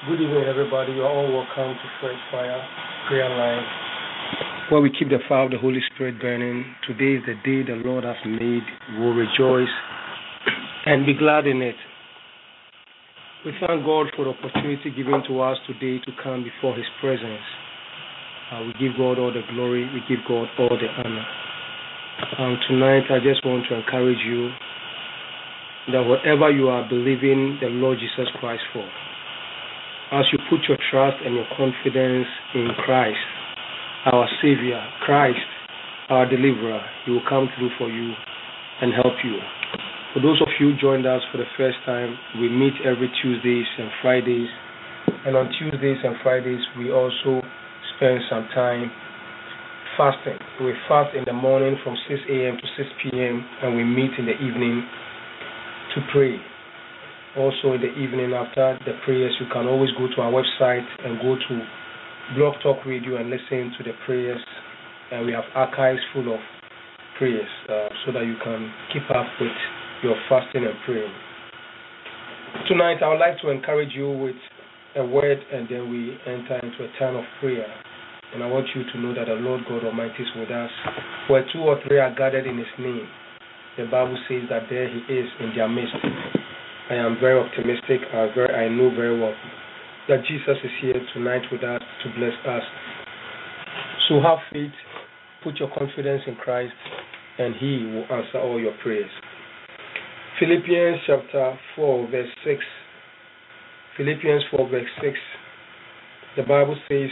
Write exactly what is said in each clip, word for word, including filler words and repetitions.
Good evening, everybody. You're all welcome to Fresh Fire Prayer Line, where we keep the fire of the Holy Spirit burning. Today is the day the Lord has made. We'll rejoice and be glad in it. We thank God for the opportunity given to us today to come before His presence. Uh, we give God all the glory. We give God all the honor. Um, tonight, I just want to encourage you that whatever you are believing the Lord Jesus Christ for, as you put your trust and your confidence in Christ, our Savior, Christ, our Deliverer, He will come through for you and help you. For those of you who joined us for the first time, we meet every Tuesdays and Fridays. And on Tuesdays and Fridays, we also spend some time fasting. We fast in the morning from six a.m. to six p.m. and we meet in the evening to pray. Also in the evening after the prayers, you can always go to our website and go to Blog Talk Radio and listen to the prayers. And we have archives full of prayers uh, so that you can keep up with your fasting and praying. Tonight, I would like to encourage you with a word, and then we enter into a time of prayer. And I want you to know that the Lord God Almighty is with us. Where two or three are gathered in His name, the Bible says that there He is in their midst. I am very optimistic. I, very, I know very well that Jesus is here tonight with us to bless us. So have faith, put your confidence in Christ, and He will answer all your prayers. Philippians chapter four, verse six. Philippians four, verse six. The Bible says,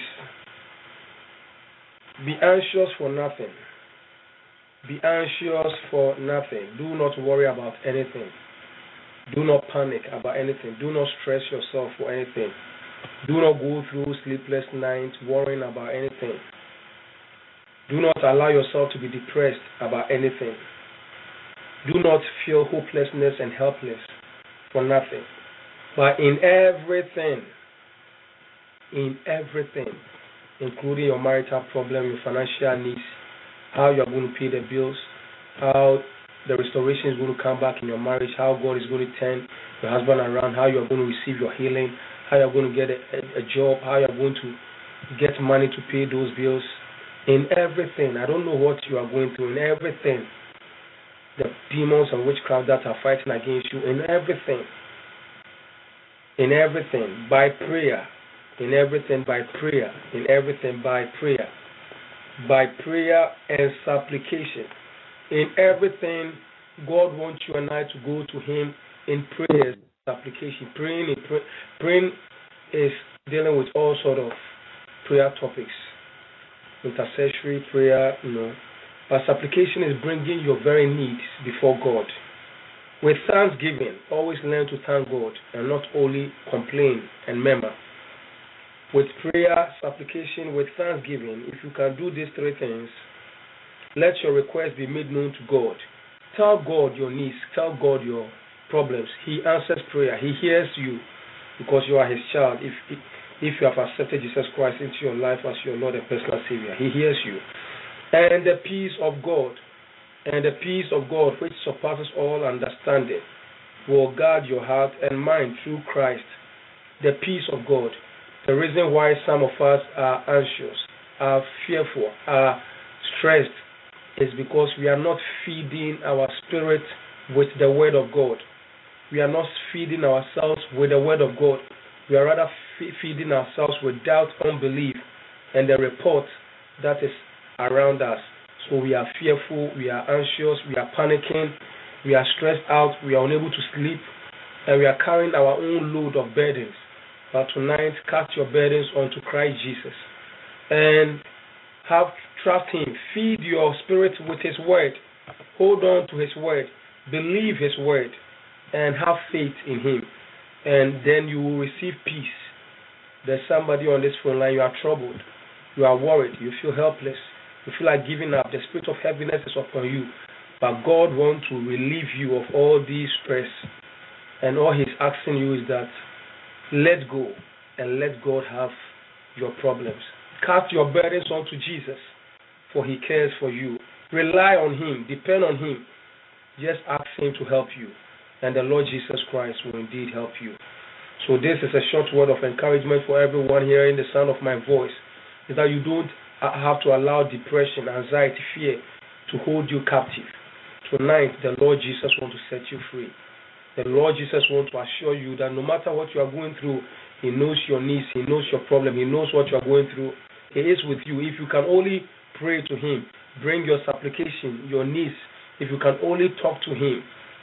"Be anxious for nothing. Be anxious for nothing. Do not worry about anything. Do not panic about anything. Do not stress yourself for anything. Do not go through sleepless nights worrying about anything. Do not allow yourself to be depressed about anything. Do not feel hopelessness and helpless for nothing. But in everything, in everything, including your marital problem, your financial needs, how you are going to pay the bills, how the restoration is going to come back in your marriage, how God is going to turn your husband around, how you are going to receive your healing, how you are going to get a, a, a job, how you are going to get money to pay those bills. In everything, I don't know what you are going through, in everything, the demons and witchcraft that are fighting against you, in everything, in everything, by prayer, in everything by prayer, in everything by prayer, by prayer and supplication. In everything, God wants you and I to go to Him in prayer, supplication. Praying, pray, praying is dealing with all sort of prayer topics, intercessory prayer, you know. But supplication is bringing your very needs before God. With thanksgiving, always learn to thank God and not only complain and murmur. With prayer, supplication, with thanksgiving, if you can do these three things, let your request be made known to God. Tell God your needs. Tell God your problems. He answers prayer. He hears you because you are His child. If if you have accepted Jesus Christ into your life as your Lord and personal Savior, He hears you. And the peace of God, and the peace of God which surpasses all understanding, will guard your heart and mind through Christ. The peace of God. The reason why some of us are anxious, are fearful, are stressed, is because we are not feeding our spirit with the Word of God. We are not feeding ourselves with the Word of God. We are rather feeding ourselves with doubt, unbelief, and the report that is around us. So we are fearful, we are anxious, we are panicking, we are stressed out, we are unable to sleep, and we are carrying our own load of burdens. But tonight, cast your burdens onto Christ Jesus and have trust Him. Feed your spirit with His word. Hold on to His word. Believe His word and have faith in Him. And then you will receive peace. There's somebody on this phone line, you are troubled. You are worried. You feel helpless. You feel like giving up. The spirit of heaviness is upon you. But God wants to relieve you of all these stress. And all He's asking you is that let go and let God have your problems. Cast your burdens onto Jesus, for He cares for you. Rely on Him. Depend on Him. Just ask Him to help you, and the Lord Jesus Christ will indeed help you. So this is a short word of encouragement for everyone hearing the sound of my voice, is that you don't have to allow depression, anxiety, fear to hold you captive. Tonight, the Lord Jesus wants to set you free. The Lord Jesus wants to assure you that no matter what you are going through, He knows your needs, He knows your problem, He knows what you are going through. He is with you. If you can only pray to Him, bring your supplication, your needs, if you can only talk to Him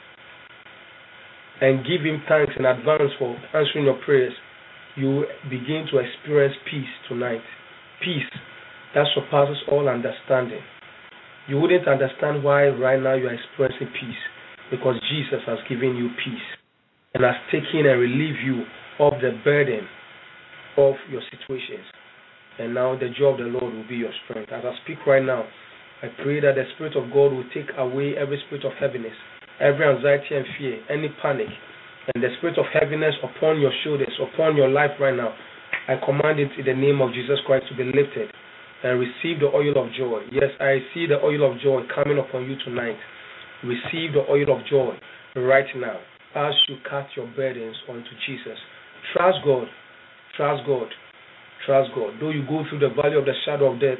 and give Him thanks in advance for answering your prayers, you begin to experience peace tonight. Peace that surpasses all understanding. You wouldn't understand why right now you are experiencing peace, because Jesus has given you peace and has taken and relieved you of the burden of your situations. And now the joy of the Lord will be your strength. As I speak right now, I pray that the Spirit of God will take away every spirit of heaviness, every anxiety and fear, any panic, and the spirit of heaviness upon your shoulders, upon your life right now. I command it in the name of Jesus Christ to be lifted and receive the oil of joy. Yes, I see the oil of joy coming upon you tonight. Receive the oil of joy right now as you cast your burdens onto Jesus. Trust God. Trust God. Trust God. Though you go through the valley of the shadow of death,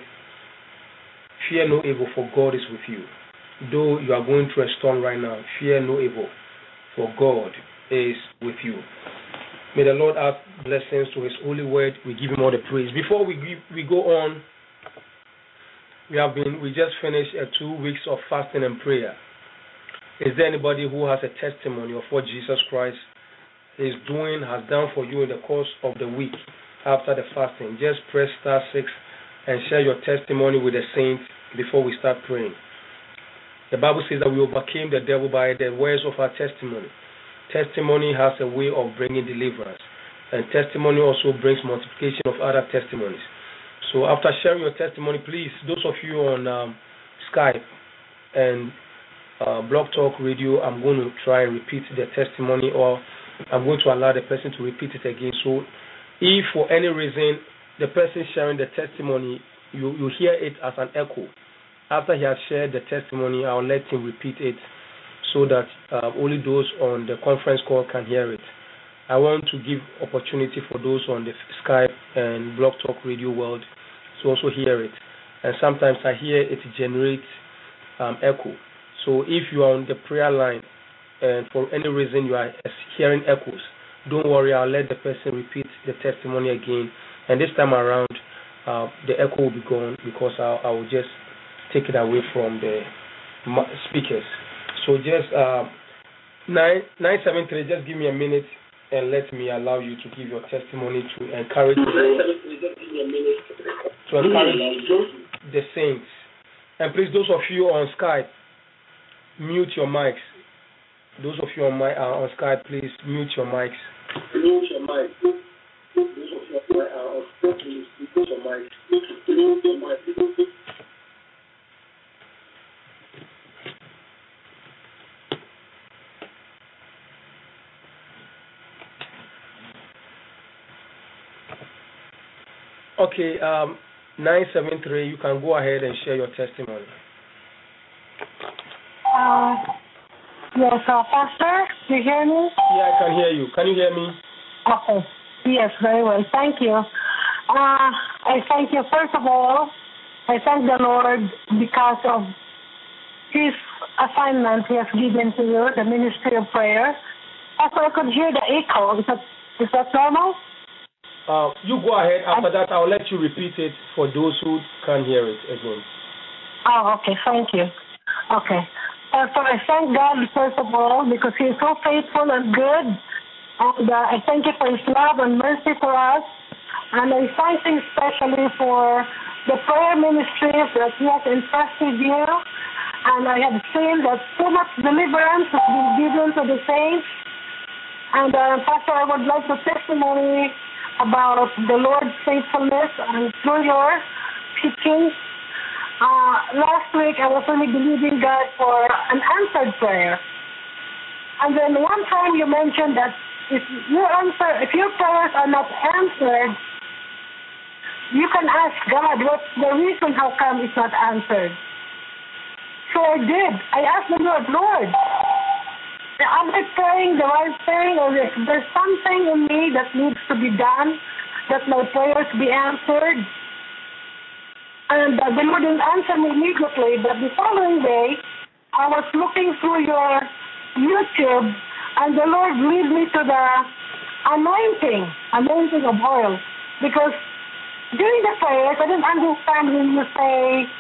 fear no evil, for God is with you. Though you are going through a storm right now, fear no evil, for God is with you. May the Lord add blessings to His holy word. We give Him all the praise. Before we give, we go on, we have been we just finished uh, two weeks of fasting and prayer. Is there anybody who has a testimony of what Jesus Christ is doing, has done for you in the course of the week after the fasting? Just press star six and share your testimony with the saints before we start praying. The Bible says that we overcame the devil by the words of our testimony. Testimony has a way of bringing deliverance, and testimony also brings multiplication of other testimonies. So after sharing your testimony, please, those of you on um, Skype and uh, Blog Talk Radio, I'm going to try and repeat the testimony, or I'm going to allow the person to repeat it again. So if for any reason the person sharing the testimony, you, you hear it as an echo, after he has shared the testimony, I'll let him repeat it so that uh, only those on the conference call can hear it. I want to give opportunity for those on the Skype and Blog Talk Radio world to also hear it. And sometimes I hear it generate um, echo. So if you are on the prayer line and for any reason you are hearing echoes, don't worry, I'll let the person repeat the testimony again. And this time around, uh, the echo will be gone, because I, I will just take it away from the speakers. So just uh, nine nine seven three. Just give me a minute and let me allow you to give your testimony to encourage to encourage the saints. And please, those of you on Skype, mute your mics. Those of you on my uh, on Skype, please mute your mics. Mute your mics. Those of you on Skype, please mute your mics. Mute your mics. Okay, um, nine seven three, you can go ahead and share your testimony. Uh, yes, uh, Pastor, do you hear me? Yeah, I can hear you. Can you hear me? Okay. Yes, very well. Thank you. Uh, I thank you. First of all, I thank the Lord because of His assignment He has given to you, the ministry of prayer. Also, I could hear the echo. Is that, is that normal? Uh, you go ahead. After that, I'll let you repeat it for those who can't hear it again. Oh, okay. Thank you. Okay. Uh, so I thank God, first of all, because He is so faithful and good. And uh, I thank you for His love and mercy for us. And I thank Him especially for the prayer ministries that He has entrusted you. And I have seen that so much deliverance has been given to the saints. And uh, Pastor, I would like to testimony about the Lord's faithfulness and through your teachings. Uh, last week I was only believing God for an answered prayer. And then one time you mentioned that if your answer, if your prayers are not answered, you can ask God what's the reason how come it's not answered. So I did. I asked the Lord, Lord, am I praying the right thing, or if there's something in me that needs to be done, that my prayers be answered? And uh, the Lord didn't answer me immediately, but the following day, I was looking through your YouTube, and the Lord led me to the anointing, anointing of oil. Because during the prayers, I didn't understand when you say,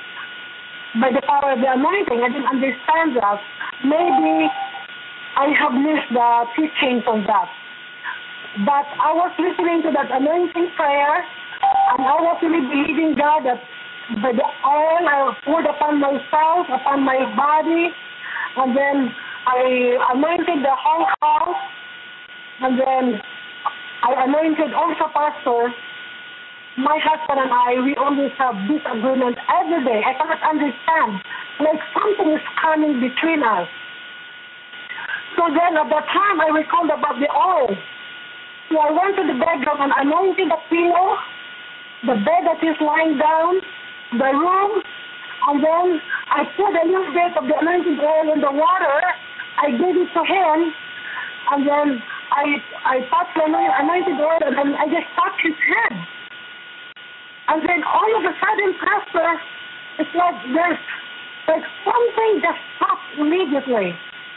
by the power of the anointing, I didn't understand that. Maybe I have missed the teachings on that. But I was listening to that anointing prayer, and I was really believing God that by the oil I poured upon myself, upon my body, and then I anointed the whole house, and then I anointed also Pastor. My husband and I, we always have disagreement every day. I cannot understand. Like something is coming between us. So then at that time, I recalled about the oil. So I went to the bedroom and anointed the pillow, the bed that is lying down, the room, and then I put a little bit of the anointed oil in the water. I gave it to him, and then I I touched the anointed oil, and then I just touched his head. And then all of a sudden, Pastor, it's like there's like something just stopped immediately.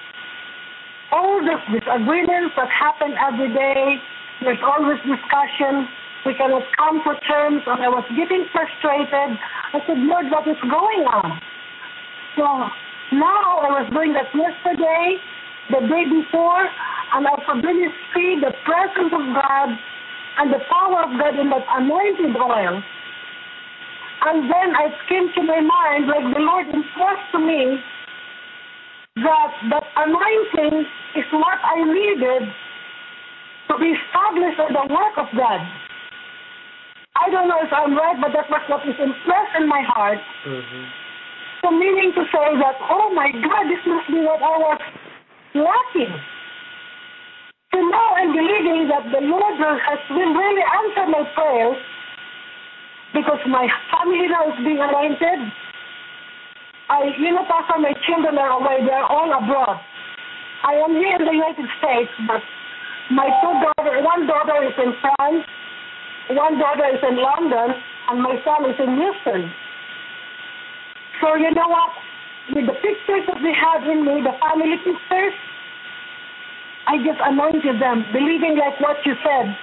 All these disagreements that happen every day, there's always discussion. We cannot come to terms, and I was getting frustrated. I said, Lord, what is going on? So now I was doing that yesterday, the day before, and I could really see the presence of God and the power of God in that anointed oil. And then it came to my mind, like the Lord impressed to me, that that anointing is what I needed to be established in the work of God. I don't know if I'm right, but that was what is impressed in my heart. Mm-hmm. So meaning to say that, oh my God, this must be what I was lacking. So now I'm believing that the Lord has been really answered my prayers, because my family now is being anointed. I, you know, Pastor, my children are away. They are all abroad. I am here in the United States, but my two daughters, one daughter is in France, one daughter is in London, and my son is in Houston. So you know what? With the pictures that we have in me, the family pictures, I just anointed them, believing like what you said,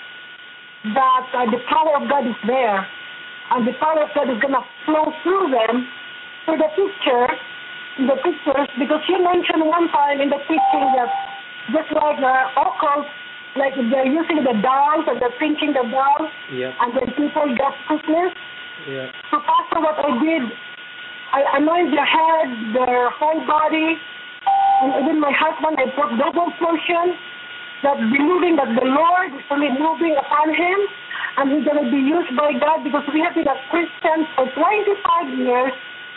that uh, the power of God is there, and the power of God is going to flow through them, through the picture, the pictures, because you mentioned one time in the teaching that just like the occult, like they're using the dolls and they're pinching the dolls, yep. and then people get sickness. Yep. So Pastor, what I did, I anointed their head, their whole body, and even my husband, I put double portion, that believing that the Lord is really moving upon him, and he's going to be used by God, because we have been a Christian for twenty-five years,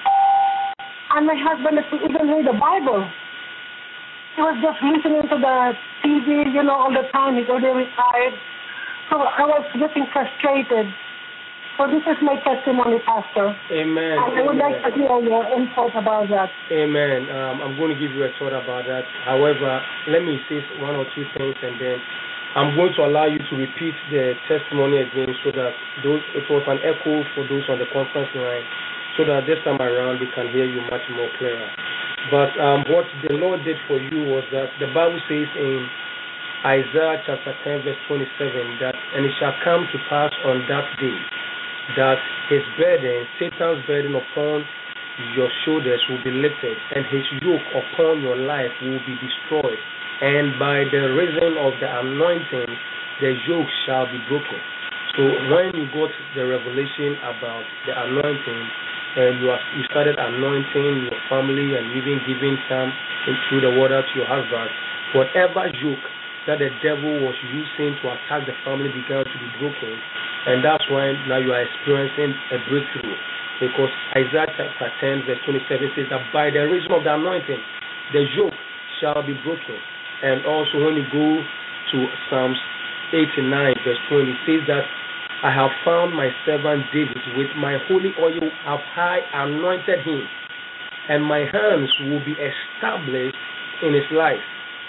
and my husband doesn't even read the Bible. He was just listening to the T V, you know, all the time. He's already retired. So I was getting frustrated. So this is my testimony, Pastor. Amen. And I would Amen. like to hear your input about that. Amen. Um, I'm going to give you a thought about that. However, let me say one or two things, and then I'm going to allow you to repeat the testimony again, so that those it was an echo for those on the conference line, so that this time around they can hear you much more clearer. But um, what the Lord did for you was that the Bible says in Isaiah chapter ten, verse twenty-seven, that, and it shall come to pass on that day that his burden, Satan's burden upon your shoulders will be lifted, and his yoke upon your life will be destroyed. And by the reason of the anointing, the yoke shall be broken. So when you got the revelation about the anointing, and you, are, you started anointing your family and even giving some through the water to your husband, whatever yoke that the devil was using to attack the family began to be broken. And that's why now you are experiencing a breakthrough. Because Isaiah chapter ten, verse twenty-seven says that by the reason of the anointing, the yoke shall be broken. And also when you go to Psalms eighty-nine, verse twenty, it says that I have found my servant David, with my holy oil have I anointed him, and my hands will be established in his life.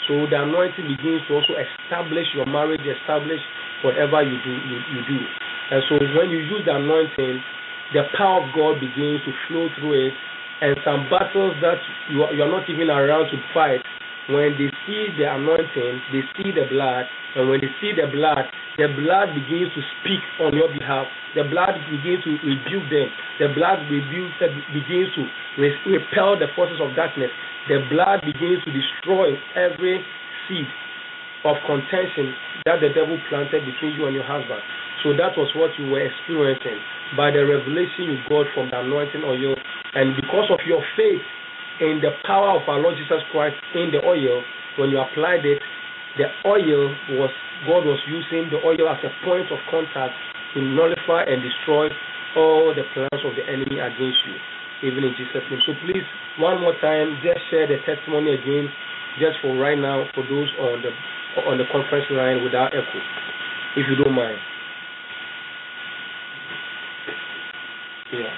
So the anointing begins to also establish your marriage, establish whatever you do, you, you do. And so when you use the anointing, the power of God begins to flow through it. And some battles that you are, you are not even around to fight, when they see the anointing, they see the blood. And when they see the blood, the blood begins to speak on your behalf. The blood begins to rebuke them. The blood rebukes, begins to repel the forces of darkness. The blood begins to destroy every seed of contention that the devil planted between you and your husband. So that was what you were experiencing by the revelation you got from the anointing oil. And because of your faith in the power of our Lord Jesus Christ in the oil, when you applied it, the oil was, God was using the oil as a point of contact to nullify and destroy all the plans of the enemy against you, even in Jesus' name. So please, one more time, just share the testimony again, just for right now, for those on the on the conference line without echo, if you don't mind. Yeah.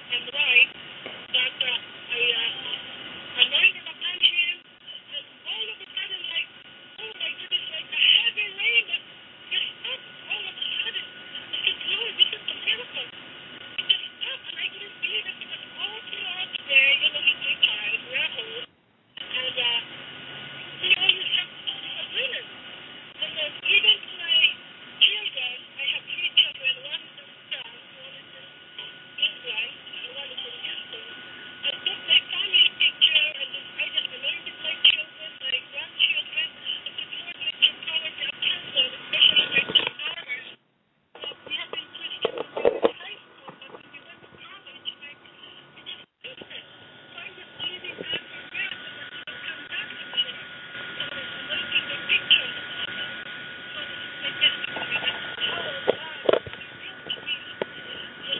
and wife that uh, I uh, anointed upon him, and all of a sudden, like, oh my goodness, like a heavy rain that just stopped all of a sudden. I said, Lord, this is a miracle. It just stopped, and I couldn't believe it because all throughout the day, you know, at daytime, we're at home, and uh, we always have agreements. And then even to my children, I have three children, one is in France, one is in England, and one is in Houston. I took my family picture and then I just anointed my children, my grandchildren. I said, Lord, let your power be upon them, especially my two daughters. So we have been Christians when we were in high school, but when we went to college, like, we just different. So I'm just believing God for miracles that He will come back to me. So I'm anointing the pictures upon them. So this is my testimony that the power of God is revealed to me. Just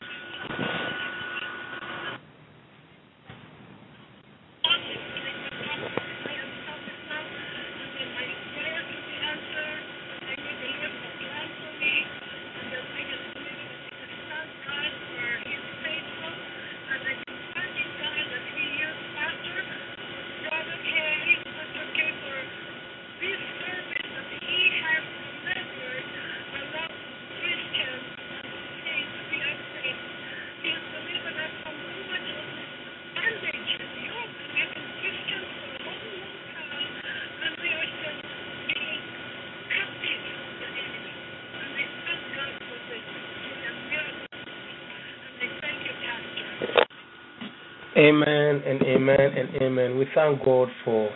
Amen and amen and amen. We thank God for,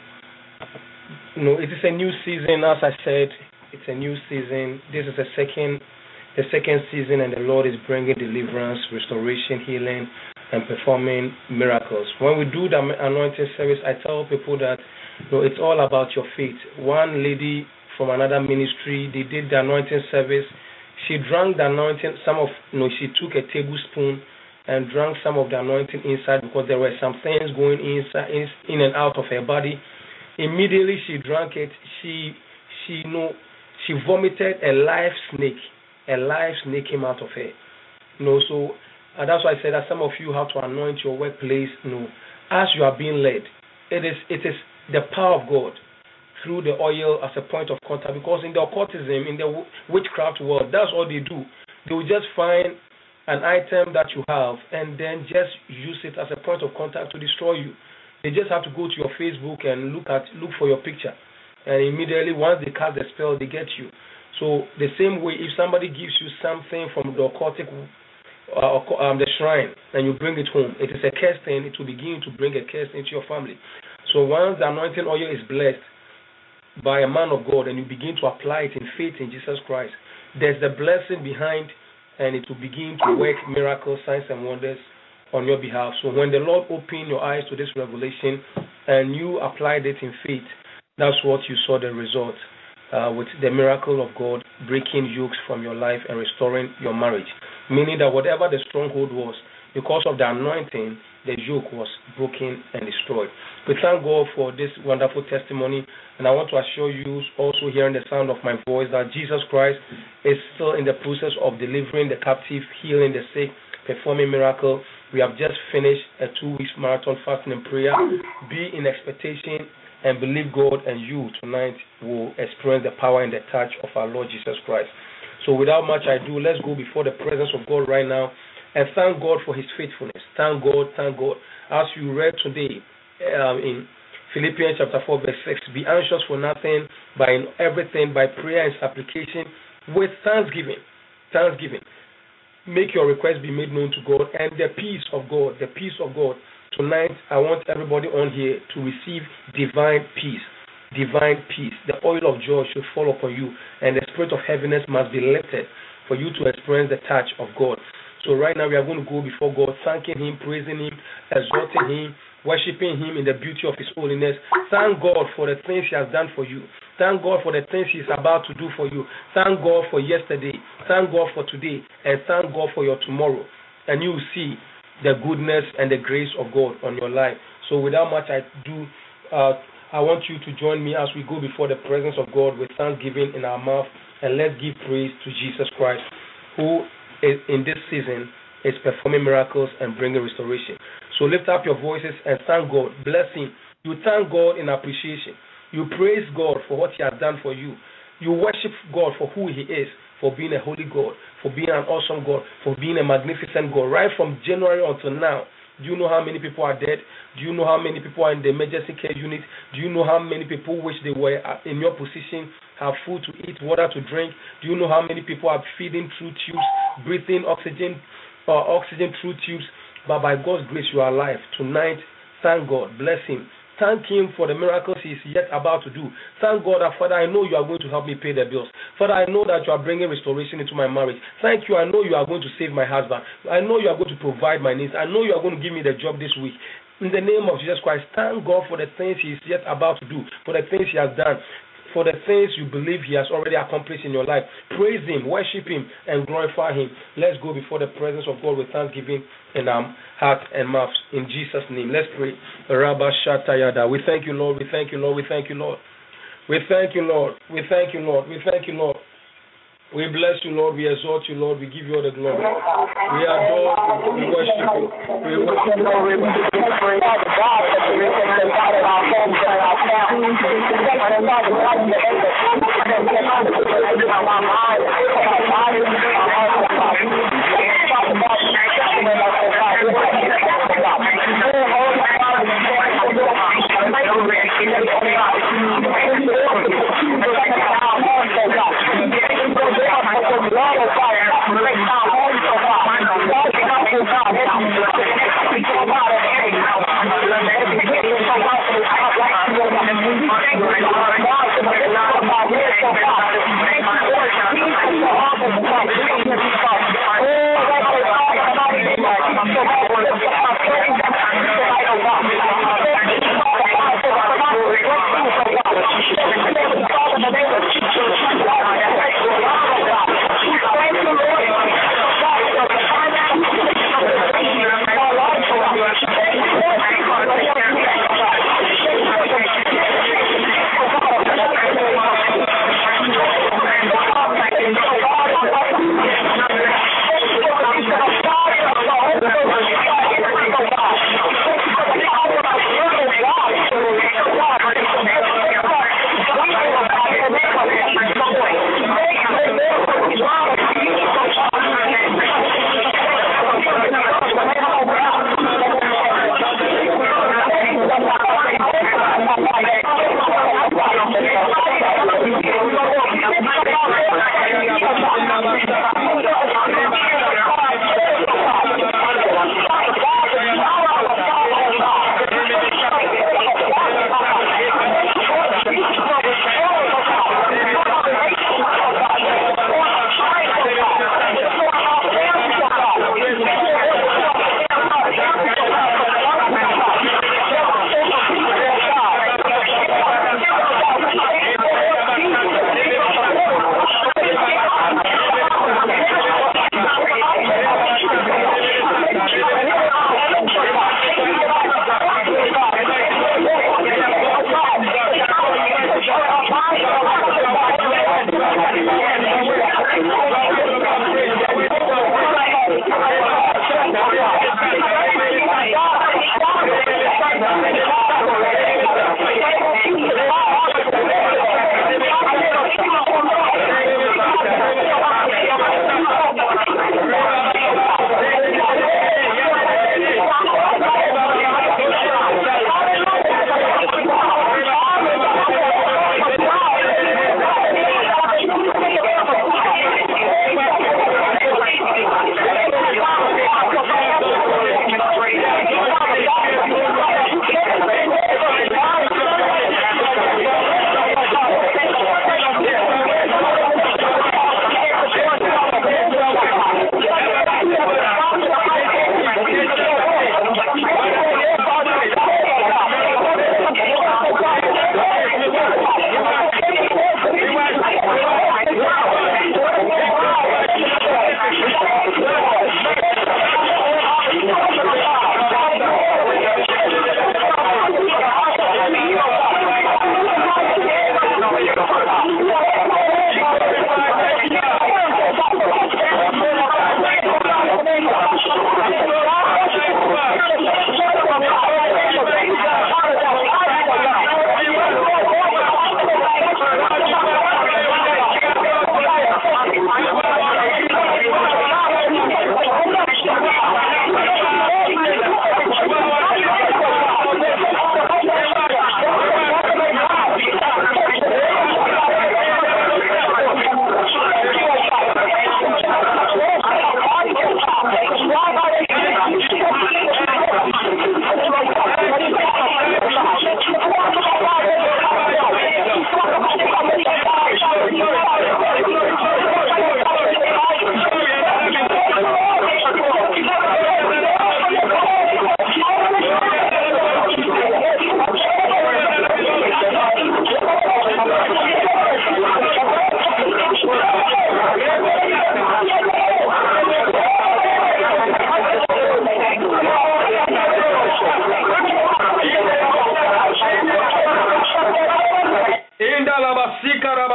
you know, it is a new season. As I said, it's a new season. This is the second, the second season, and the Lord is bringing deliverance, restoration, healing, and performing miracles. When we do the anointing service, I tell people that, you know, it's all about your faith. One lady from another ministry, they did the anointing service. She drank the anointing. Some of, you know, she took a tablespoon and drank some of the anointing inside because there were some things going inside, in, in and out of her body. Immediately she drank it, she she you know she vomited a live snake. A live snake came out of her. You know, so and that's why I said that some of you have to anoint your workplace, you know, as you are being led. It is it is the power of God through the oil as a point of contact, because in the occultism, in the witchcraft world, that's all they do. They will just find an item that you have and then just use it as a point of contact to destroy you. They just have to go to your Facebook and look at look for your picture, and immediately once they cast the spell, they get you. So the same way, if somebody gives you something from the occultic, uh, um, the shrine, and you bring it home, it is a curse thing. It will begin to bring a curse into your family. So once the anointing oil is blessed by a man of God, and you begin to apply it in faith in Jesus Christ, there's the blessing behind, and it will begin to work miracles, signs, and wonders on your behalf. So when the Lord opened your eyes to this revelation and you applied it in faith, that's what you saw the result, uh, with the miracle of God breaking yokes from your life and restoring your marriage. Meaning that whatever the stronghold was, because of the anointing, the yoke was broken and destroyed. We thank God for this wonderful testimony, and I want to assure you, also hearing the sound of my voice, that Jesus Christ is still in the process of delivering the captive, healing the sick, performing miracles. We have just finished a two weeks marathon fasting and prayer. Be in expectation and believe God, and you tonight will experience the power and the touch of our Lord Jesus Christ. So without much ado, let's go before the presence of God right now and thank God for His faithfulness. Thank God, thank God. As you read today um, in Philippians chapter four, verse six, be anxious for nothing, but in everything by prayer and supplication with thanksgiving. Thanksgiving. Make your request be made known to God, and the peace of God, the peace of God. Tonight, I want everybody on here to receive divine peace. Divine peace. The oil of joy should fall upon you, and the spirit of heaviness must be lifted for you to experience the touch of God. So right now we are going to go before God, thanking Him, praising Him, exalting Him, worshiping Him in the beauty of His holiness. Thank God for the things He has done for you. Thank God for the things He is about to do for you. Thank God for yesterday. Thank God for today. And thank God for your tomorrow. And you will see the goodness and the grace of God on your life. So without much ado, uh, I want you to join me as we go before the presence of God with thanksgiving in our mouth. And let's give praise to Jesus Christ, who in this season is performing miracles and bringing restoration. So lift up your voices and thank God. Bless Him. You thank God in appreciation. You praise God for what He has done for you. You worship God for who He is, for being a holy God, for being an awesome God, for being a magnificent God. Right from January until now, do you know how many people are dead? Do you know how many people are in the emergency care unit? Do you know how many people wish they were in your position, have food to eat, water to drink? Do you know how many people are feeding through tubes, breathing oxygen, uh, oxygen through tubes? But by God's grace, you are alive. Tonight, thank God. Bless Him. Thank Him for the miracles He is yet about to do. Thank God that, Father, I know you are going to help me pay the bills. Father, I know that you are bringing restoration into my marriage. Thank you. I know you are going to save my husband. I know you are going to provide my needs. I know you are going to give me the job this week. In the name of Jesus Christ, thank God for the things He is yet about to do, for the things He has done, for the things you believe He has already accomplished in your life. Praise Him, worship Him, and glorify Him. Let's go before the presence of God with thanksgiving in our heart and mouths. In Jesus' name, let's pray. Rabba Shatayada. We thank you, Lord. We thank you, Lord. We thank you, Lord. We thank you, Lord. We thank you, Lord. We thank you, Lord. We bless you, Lord. We exalt you, Lord. We give you all the glory. We adore you. We worship you. We worship you. We worship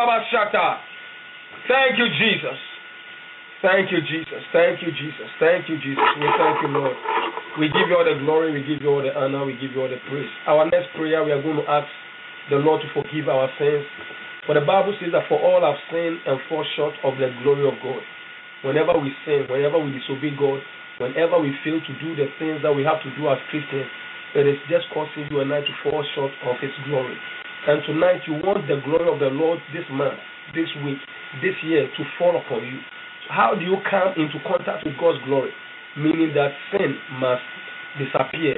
Thank you, Jesus. Thank you, Jesus. Thank you, Jesus. Thank you, Jesus. We thank you, Lord. We give you all the glory. We give you all the honor. We give you all the praise. Our next prayer, we are going to ask the Lord to forgive our sins. For the Bible says that for all have sinned and fall short of the glory of God. Whenever we sin, whenever we disobey God, whenever we fail to do the things that we have to do as Christians, it is just causing you and I to fall short of His glory. And tonight you want the glory of the Lord this month, this week, this year to fall upon you. How do you come into contact with God's glory? Meaning that sin must disappear.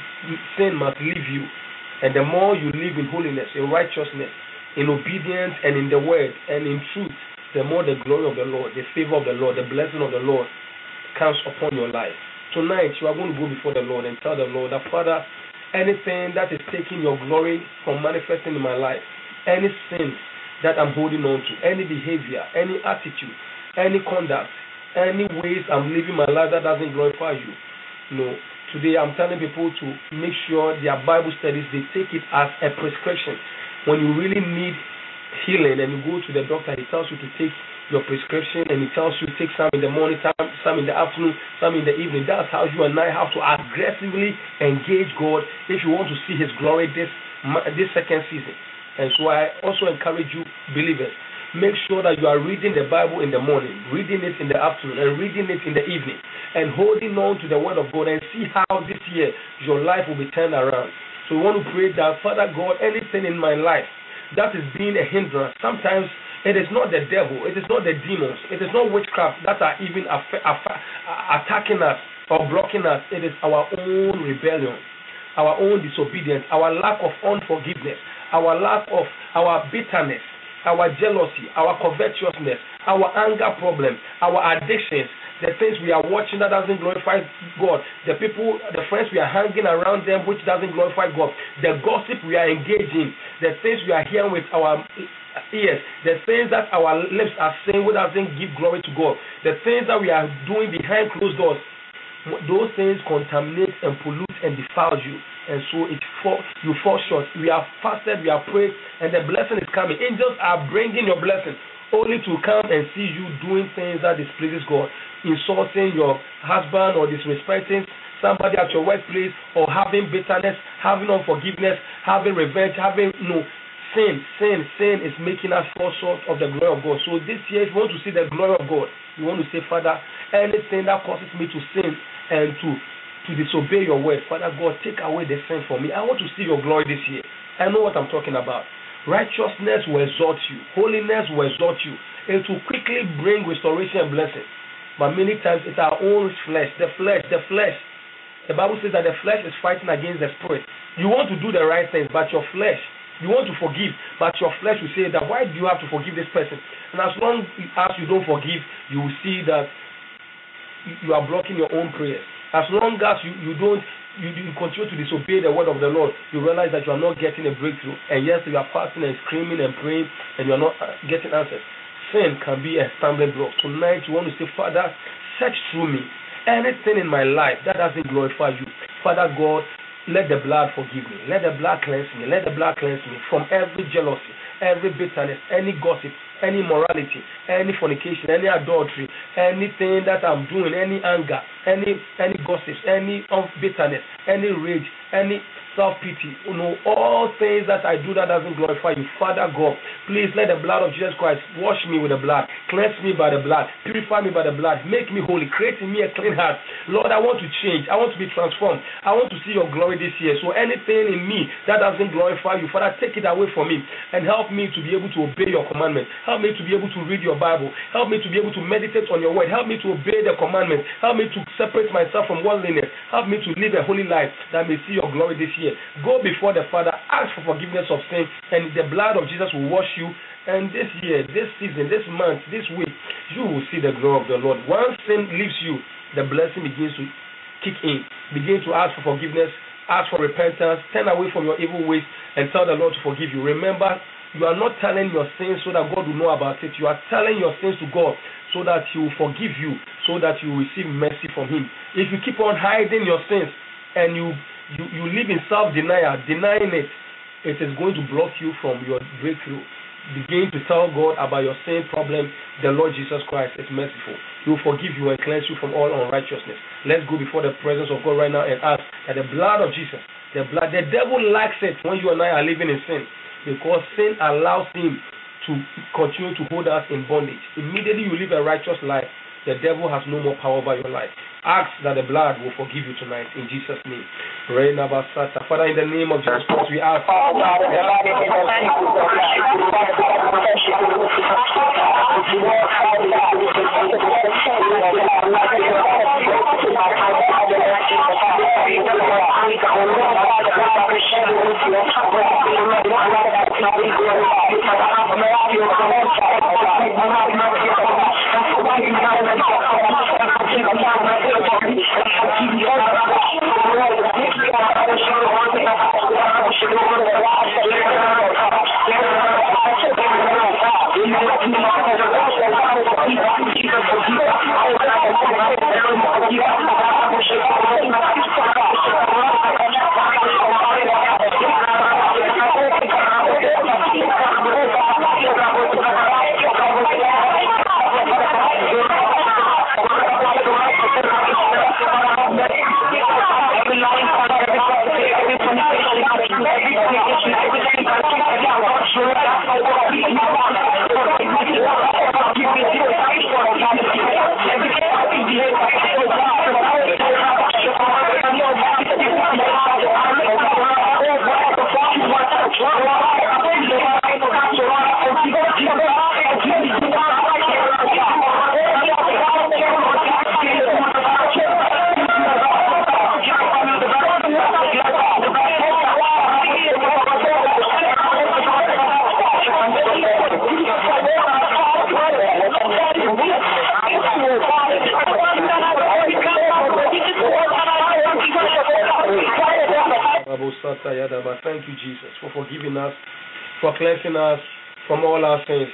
Sin must leave you. And the more you live in holiness, in righteousness, in obedience, and in the word, and in truth, the more the glory of the Lord, the favor of the Lord, the blessing of the Lord comes upon your life. Tonight, you are going to go before the Lord and tell the Lord that, Father, anything that is taking your glory from manifesting in my life, any sins that I'm holding on to, any behavior, any attitude, any conduct, any ways I'm living my life that doesn't glorify you. No. Today I'm telling people to make sure their Bible studies, they take it as a prescription. When you really need healing and you go to the doctor, he tells you to take your prescription and he tells you to take some in the morning, some in the afternoon, some in the evening. That's how you and I have to aggressively engage God if you want to see His glory this, this second season. And so I also encourage you, believers, make sure that you are reading the Bible in the morning, reading it in the afternoon, and reading it in the evening, and holding on to the Word of God and see how this year your life will be turned around. So we want to pray that, Father God, anything in my life that is being a hindrance, sometimes it is not the devil, it is not the demons, it is not witchcraft that are even aff- aff- attacking us or blocking us. It is our own rebellion, our own disobedience, our lack of unforgiveness, our lack of our bitterness, our jealousy, our covetousness, our anger problem, our addictions, the things we are watching that doesn't glorify God, the people, the friends we are hanging around them which doesn't glorify God, the gossip we are engaging, the things we are hearing with our ears, the things that our lips are saying which doesn't give glory to God, the things that we are doing behind closed doors, those things contaminate and pollute and defile you. And so it fall, you fall short. We have fasted, we have prayed, and the blessing is coming. Angels are bringing your blessing only to come and see you doing things that displeases God, insulting your husband or disrespecting somebody at your workplace, or having bitterness, having unforgiveness, having revenge, having no sin. Sin, sin is making us fall short of the glory of God. So this year, if you want to see the glory of God, you want to say, Father, anything that causes me to sin and to to disobey your word, Father God, take away the sin from me. I want to see your glory this year. I know what I'm talking about. Righteousness will exalt you. Holiness will exalt you. It will quickly bring restoration and blessing. But many times it's our own flesh, the flesh, the flesh. The Bible says that the flesh is fighting against the spirit. You want to do the right things, but your flesh, you want to forgive, but your flesh will say that, why do you have to forgive this person? And as long as you don't forgive, you will see that you are blocking your own prayers. As long as you, you don't, you, you continue to disobey the word of the Lord, you realize that you are not getting a breakthrough. And yes, you are fasting and screaming and praying, and you are not getting answers. Sin can be a stumbling block. Tonight, you want to say, Father, search through me. Anything in my life that doesn't glorify you, Father God, let the blood forgive me. Let the blood cleanse me. Let the blood cleanse me from every jealousy, every bitterness, any gossip, any immorality, any fornication, any adultery, anything that I'm doing, any anger, any any gossip, any bitterness, any rage, any self-pity, you know, all things that I do that doesn't glorify you. Father God, please let the blood of Jesus Christ wash me with the blood, cleanse me by the blood, purify me by the blood, make me holy, create in me a clean heart. Lord, I want to change. I want to be transformed. I want to see your glory this year. So anything in me that doesn't glorify you, Father, take it away from me and help me to be able to obey your commandments. Help me to be able to read your Bible. Help me to be able to meditate on your word. Help me to obey the commandments. Help me to separate myself from worldliness. Help me to live a holy life that I may see your glory this year. Go before the Father, ask for forgiveness of sin, and the blood of Jesus will wash you. And this year, this season, this month, this week, you will see the glory of the Lord. Once sin leaves you, the blessing begins to kick in. Begin to ask for forgiveness, ask for repentance, turn away from your evil ways, and tell the Lord to forgive you. Remember, you are not telling your sins so that God will know about it. You are telling your sins to God so that He will forgive you, so that you will receive mercy from Him. If you keep on hiding your sins and you You, you live in self-denial, denying it, it is going to block you from your breakthrough. begin to tell God about your sin problem, the Lord Jesus Christ is merciful. He will forgive you and cleanse you from all unrighteousness. Let's go before the presence of God right now and ask that the blood of Jesus, the blood, the devil likes it when you and I are living in sin, because sin allows him to continue to hold us in bondage. Immediately you live a righteous life, the devil has no more power over your life. Ask that the blood will forgive you tonight in Jesus' name. Father, in the name of Jesus Christ, we ask. Thank you, Jesus, for forgiving us, for cleansing us from all our sins.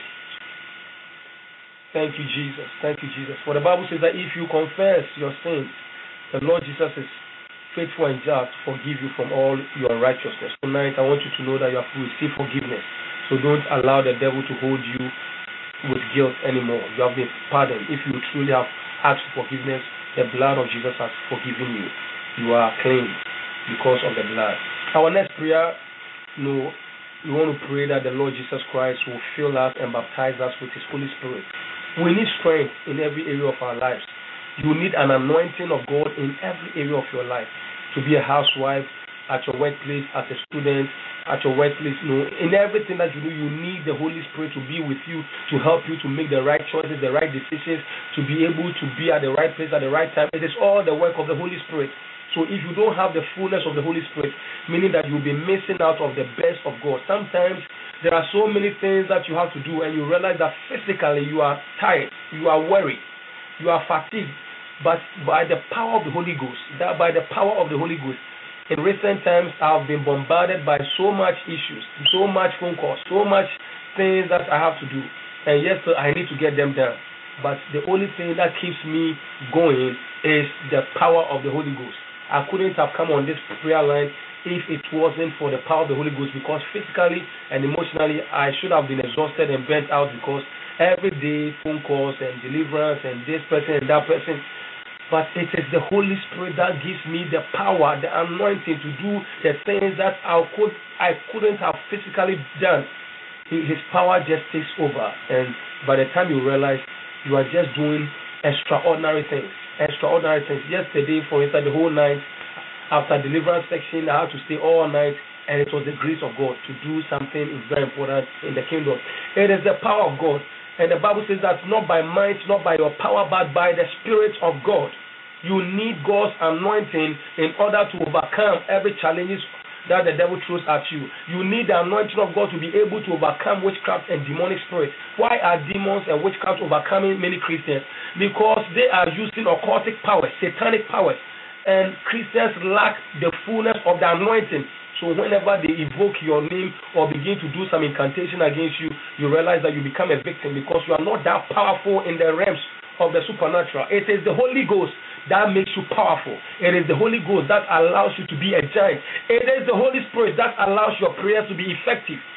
Thank you, Jesus. Thank you, Jesus. For the Bible says that if you confess your sins, the Lord Jesus is faithful and just to forgive you from all your unrighteousness. Tonight, I want you to know that you have received forgiveness. So don't allow the devil to hold you with guilt anymore. You have been pardoned. If you truly have asked for forgiveness, the blood of Jesus has forgiven you. You are clean because of the blood. Our next prayer, you know, we want to pray that the Lord Jesus Christ will fill us and baptize us with His Holy Spirit. We need strength in every area of our lives. You need an anointing of God in every area of your life. To be a housewife, at your workplace, as a student, at your workplace, you know, in everything that you do, you need the Holy Spirit to be with you, to help you to make the right choices, the right decisions, to be able to be at the right place at the right time. It is all the work of the Holy Spirit. So if you don't have the fullness of the Holy Spirit, meaning that you'll be missing out of the best of God. Sometimes there are so many things that you have to do and you realize that physically you are tired, you are worried, you are fatigued. But by the power of the Holy Ghost, that by the power of the Holy Ghost, in recent times I've been bombarded by so much issues, so much phone calls, so much things that I have to do. And yes, sir, I need to get them done. But the only thing that keeps me going is the power of the Holy Ghost. I couldn't have come on this prayer line if it wasn't for the power of the Holy Ghost, because physically and emotionally I should have been exhausted and burnt out, because every day phone calls and deliverance and this person and that person. But it is the Holy Spirit that gives me the power, the anointing to do the things that I could I couldn't have physically done. His power just takes over, and by the time you realize, you are just doing extraordinary things. Extraordinary things. Yesterday, for instance, the whole night after deliverance section, I had to stay all night, and it was the grace of God to do something is very important in the kingdom. It is the power of God, and the Bible says that not by might, not by your power, but by the Spirit of God. You need God's anointing in order to overcome every challenge that the devil throws at you. You need the anointing of God to be able to overcome witchcraft and demonic spirits. Why are demons and witchcraft overcoming many Christians? Because they are using occultic powers, satanic powers, and Christians lack the fullness of the anointing. So whenever they evoke your name or begin to do some incantation against you, you realize that you become a victim, because you are not that powerful in the realms of the supernatural. It is the Holy Ghost that makes you powerful. It is the Holy Ghost that allows you to be a giant. It is the Holy Spirit that allows your prayers to be effective.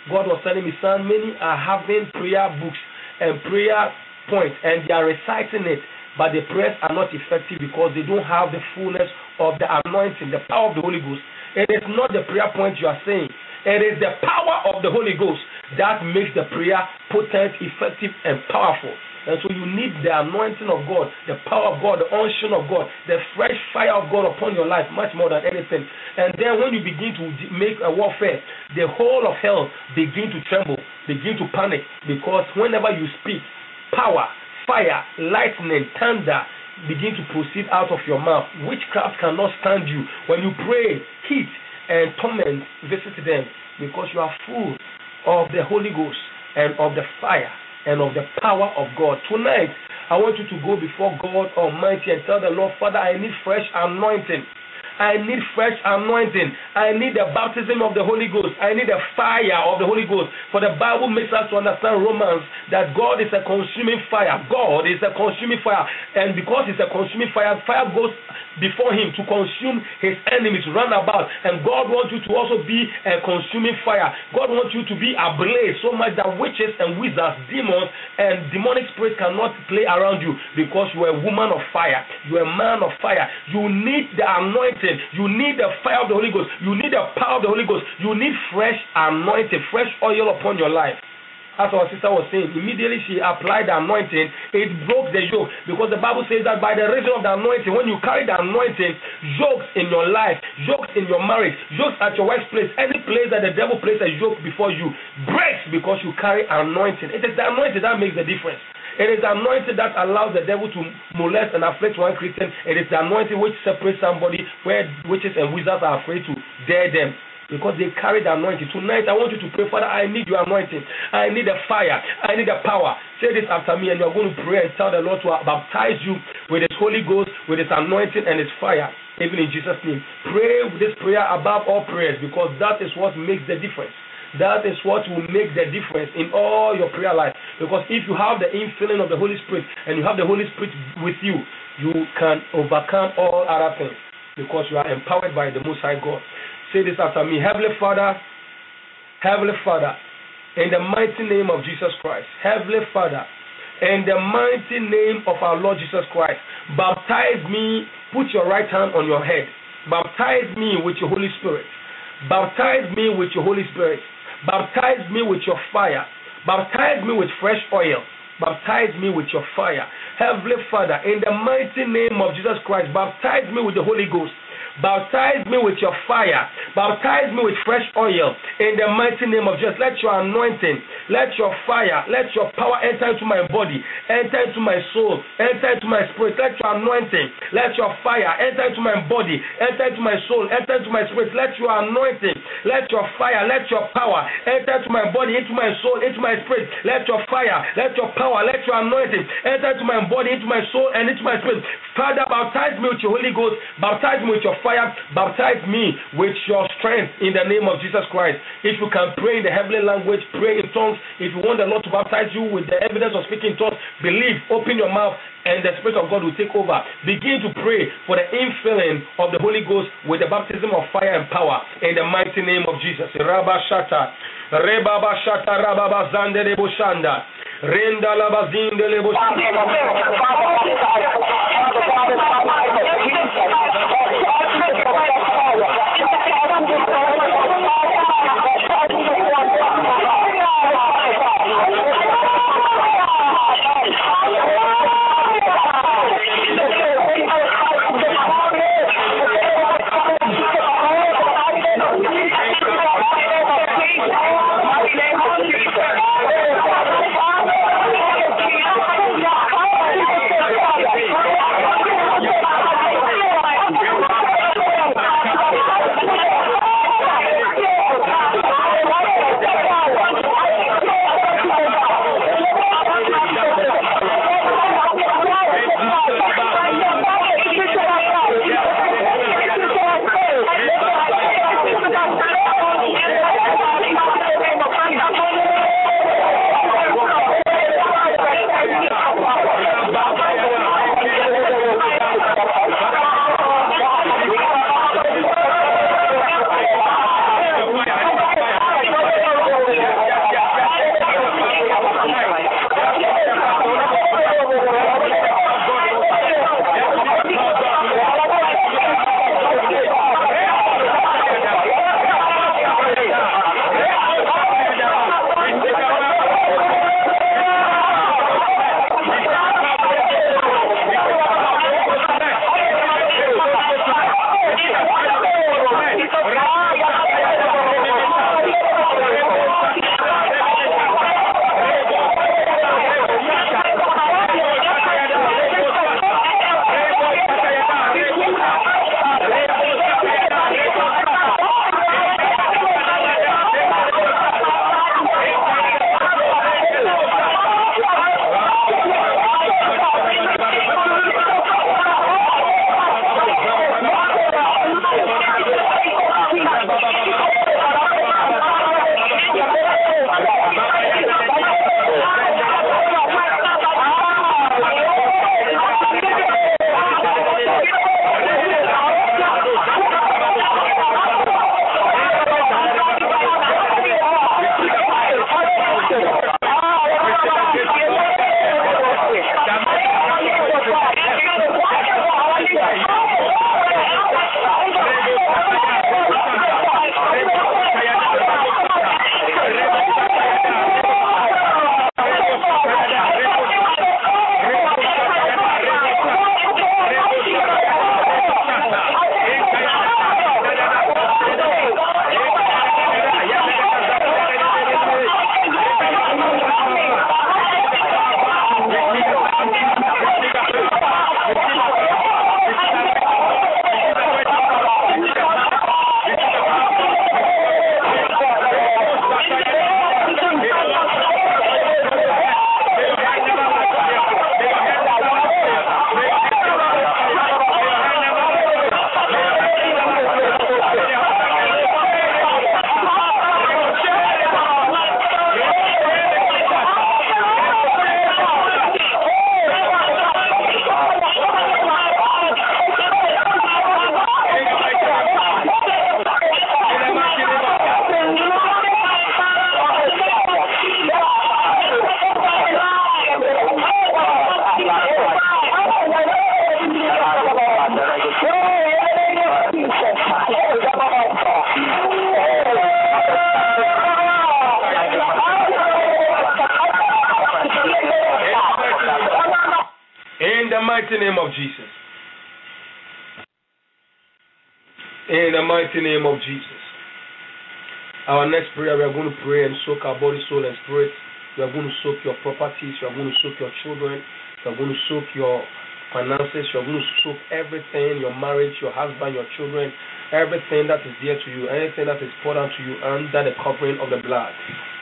God was telling me, son, many are having prayer books and prayer points, and they are reciting it, but the prayers are not effective because they don't have the fullness of the anointing, the power of the Holy Ghost. It is not the prayer point you are saying. It is the power of the Holy Ghost that makes the prayer potent, effective, and powerful. And so you need the anointing of God, the power of God, the unction of God, the fresh fire of God upon your life, much more than anything. And then when you begin to make a warfare, the whole of hell begin to tremble, begin to panic, because whenever you speak, power, fire, lightning, thunder begin to proceed out of your mouth. Witchcraft cannot stand you. When you pray, heat and torment visit them, because you are full of the Holy Ghost and of the fire and of the power of God. Tonight, I want you to go before God Almighty and tell the Lord, Father, I need fresh anointing. I need fresh anointing. I need the baptism of the Holy Ghost. I need the fire of the Holy Ghost. For the Bible makes us to understand Romans that God is a consuming fire. God is a consuming fire. And because it's a consuming fire, fire goes before him to consume his enemies round about. And God wants you to also be a consuming fire. God wants you to be ablaze so much that witches and wizards, demons, and demonic spirits cannot play around you, because you are a woman of fire. You are a man of fire. You need the anointing. You need the fire of the Holy Ghost. You need the power of the Holy Ghost. You need fresh anointing, fresh oil upon your life. As our sister was saying, immediately she applied the anointing, it broke the yoke. Because the Bible says that by the reason of the anointing, when you carry the anointing, yokes in your life, yokes in your marriage, yokes at your workplace, any place that the devil places a yoke before you, breaks because you carry anointing. It is the anointing that makes the difference. It is the anointing that allows the devil to molest and afflict one Christian. It is the anointing which separates somebody where witches and wizards are afraid to dare them, because they carry the anointing. Tonight, I want you to pray, Father, I need your anointing. I need the fire. I need the power. Say this after me, and you are going to pray and tell the Lord to baptize you with His Holy Ghost, with His anointing and His fire, even in Jesus' name. Pray with this prayer above all prayers, because that is what makes the difference. That is what will make the difference in all your prayer life. Because if you have the infilling of the Holy Spirit and you have the Holy Spirit with you, you can overcome all other things, because you are empowered by the Most High God. Say this after me. Heavenly Father, Heavenly Father, in the mighty name of Jesus Christ, Heavenly Father, in the mighty name of our Lord Jesus Christ, baptize me, put your right hand on your head, baptize me with your Holy Spirit, baptize me with your Holy Spirit, baptize me with your fire, baptize me with fresh oil, baptize me with your fire. Heavenly Father, in the mighty name of Jesus Christ, baptize me with the Holy Ghost, baptize me with your fire, baptize me with fresh oil, in the mighty name of Jesus. Let your anointing, let your fire, let your power enter into my body, enter into my soul, enter into my spirit. Let your anointing, let your fire enter into my body, enter into my soul, enter into my spirit. Let your anointing, let your fire, let your power enter into my body, into my soul, into my spirit. Let your fire, let your power, let your anointing enter into my body, into my soul, and into my spirit. Father, baptize me with your Holy Ghost, baptize me with your fire, baptize me with your strength in the name of Jesus Christ. If you can pray in the heavenly language, pray in tongues. If you want the Lord to baptize you with the evidence of speaking tongues, believe, open your mouth, and the Spirit of God will take over. Begin to pray for the infilling of the Holy Ghost with the baptism of fire and power in the mighty name of Jesus. Rabashata, Rebabashata, Rababazande Leboshanda, Renda Labazinde Leboshanda. mighty name of Jesus. In the mighty name of Jesus. Our next prayer, we are going to pray and soak our body, soul, and spirit. We are going to soak your properties. We are going to soak your children. We are going to soak your finances. You are going to soak everything, your marriage, your husband, your children, everything that is dear to you, anything that is important to you under the covering of the blood.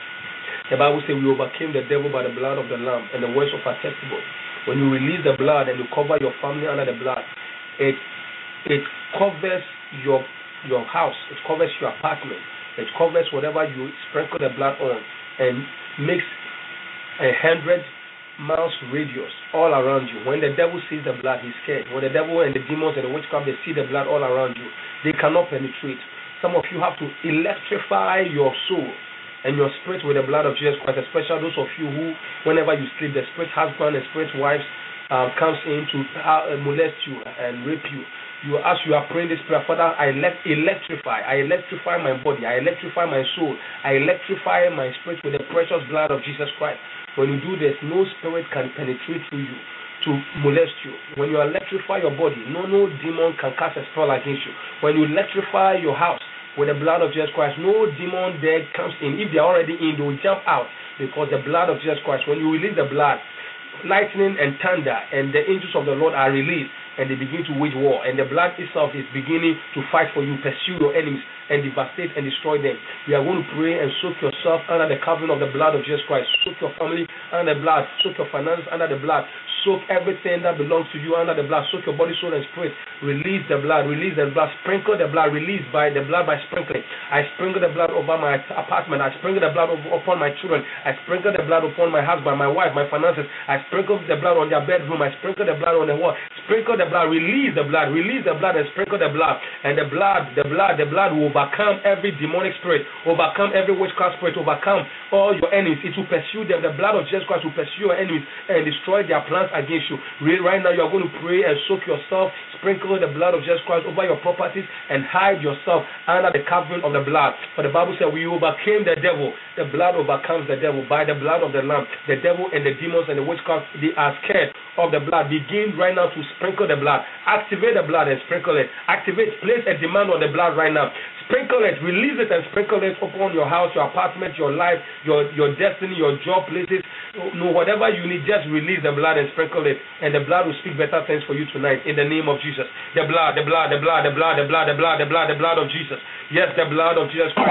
The Bible says we overcame the devil by the blood of the Lamb and the words of our testimony. When you release the blood and you cover your family under the blood, it it covers your your house, it covers your apartment, it covers whatever you sprinkle the blood on, and makes a hundred miles radius all around you. When the devil sees the blood, he's scared. When the devil and the demons and the witchcraft, they see the blood all around you, they cannot penetrate. Some of you have to electrify your soul and your spirit with the blood of Jesus Christ, especially those of you who, whenever you sleep, the spirit husband and spirit wives um, comes in to uh, molest you and rape you. You, as you are praying this prayer, Father, I let electrify, I electrify my body, I electrify my soul, I electrify my spirit with the precious blood of Jesus Christ. When you do this, no spirit can penetrate through you to molest you. When you electrify your body, no no demon can cast a spell against you. When you electrify your house with the blood of Jesus Christ, no demon there comes in. If they are already in, they will jump out, because the blood of Jesus Christ, when you release the blood, lightning and thunder and the angels of the Lord are released, and they begin to wage war, and the blood itself is beginning to fight for you, pursue your enemies, and devastate and destroy them. We are going to pray and soak yourself under the covering of the blood of Jesus Christ. Soak your family under the blood. Soak your finances under the blood. Soak everything that belongs to you under the blood. Soak your body, soul, and spirit. Release the blood. Release the blood. Sprinkle the blood. Release by the blood by sprinkling. I sprinkle the blood over my apartment. I sprinkle the blood over, upon my children. I sprinkle the blood upon my husband, my wife, my finances. I sprinkle the blood on their bedroom. I sprinkle the blood on the wall. Sprinkle the blood. Release the blood. Release the blood and sprinkle the blood. And the blood, the blood, the blood will overcome every demonic spirit, overcome every witchcraft spirit, overcome all your enemies. It will pursue them. The blood of Jesus Christ will pursue your enemies and destroy their plans against you. Right now, you are going to pray and soak yourself, sprinkle the blood of Jesus Christ over your properties, and hide yourself under the covering of the blood. For the Bible said, we overcame the devil. The blood overcomes the devil by the blood of the Lamb. The devil and the demons and the witchcraft, they are scared of the blood. Begin right now to sprinkle the blood. Activate the blood and sprinkle it. Activate, place a demand on the blood right now. Sprinkle it, release it, and sprinkle it upon your house, your apartment, your life, your, your destiny, your job places. No, whatever you need, just release the blood and sprinkle it, and the blood will speak better things for you tonight in the name of Jesus. The blood, the blood, the blood, the blood, the blood, the blood, the blood, the blood of Jesus. Yes, the blood of Jesus Christ.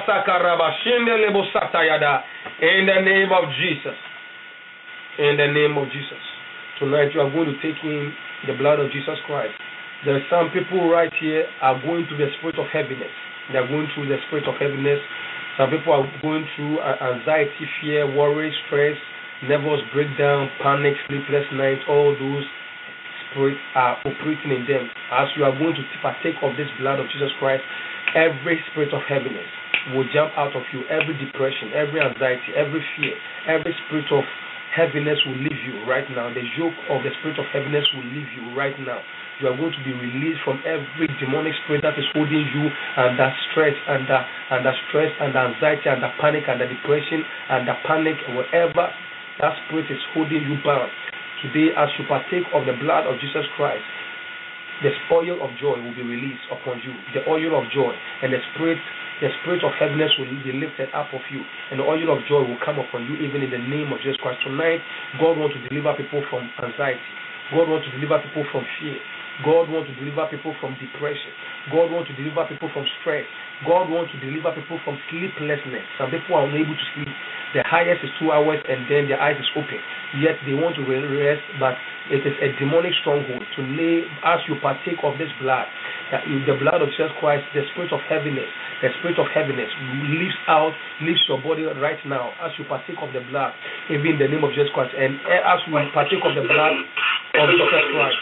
In the name of Jesus. In the name of Jesus. Tonight you are going to take in the blood of Jesus Christ. There are some people right here are going through the spirit of heaviness. They are going through the spirit of heaviness. Some people are going through anxiety, fear, worry, stress, nervous breakdown, panic, sleepless nights. All those spirits are operating in them. As you are going to partake of this blood of Jesus Christ, every spirit of heaviness will jump out of you. Every depression, every anxiety, every fear, every spirit of heaviness will leave you right now. The yoke of the spirit of heaviness will leave you right now. You are going to be released from every demonic spirit that is holding you under stress, under under stress, under anxiety, under panic, under depression, under panic, whatever that spirit is holding you bound. Today, as you partake of the blood of Jesus Christ, the oil of joy will be released upon you. The oil of joy and the spirit, the spirit of heaviness will be lifted up of you, and the oil of joy will come upon you, even in the name of Jesus Christ. Tonight, God wants to deliver people from anxiety. God wants to deliver people from fear. God wants to deliver people from depression. God wants to deliver people from stress. God wants to deliver people from sleeplessness. Some people are unable to sleep. The highest is two hours and then their eyes is open. Yet they want to rest, but it is a demonic stronghold. To lay, as you partake of this blood, that in the blood of Jesus Christ, the spirit of heaviness, the spirit of heaviness leaves out, leaves your body right now as you partake of the blood, even in the name of Jesus Christ. And as you partake of the blood of Jesus Christ,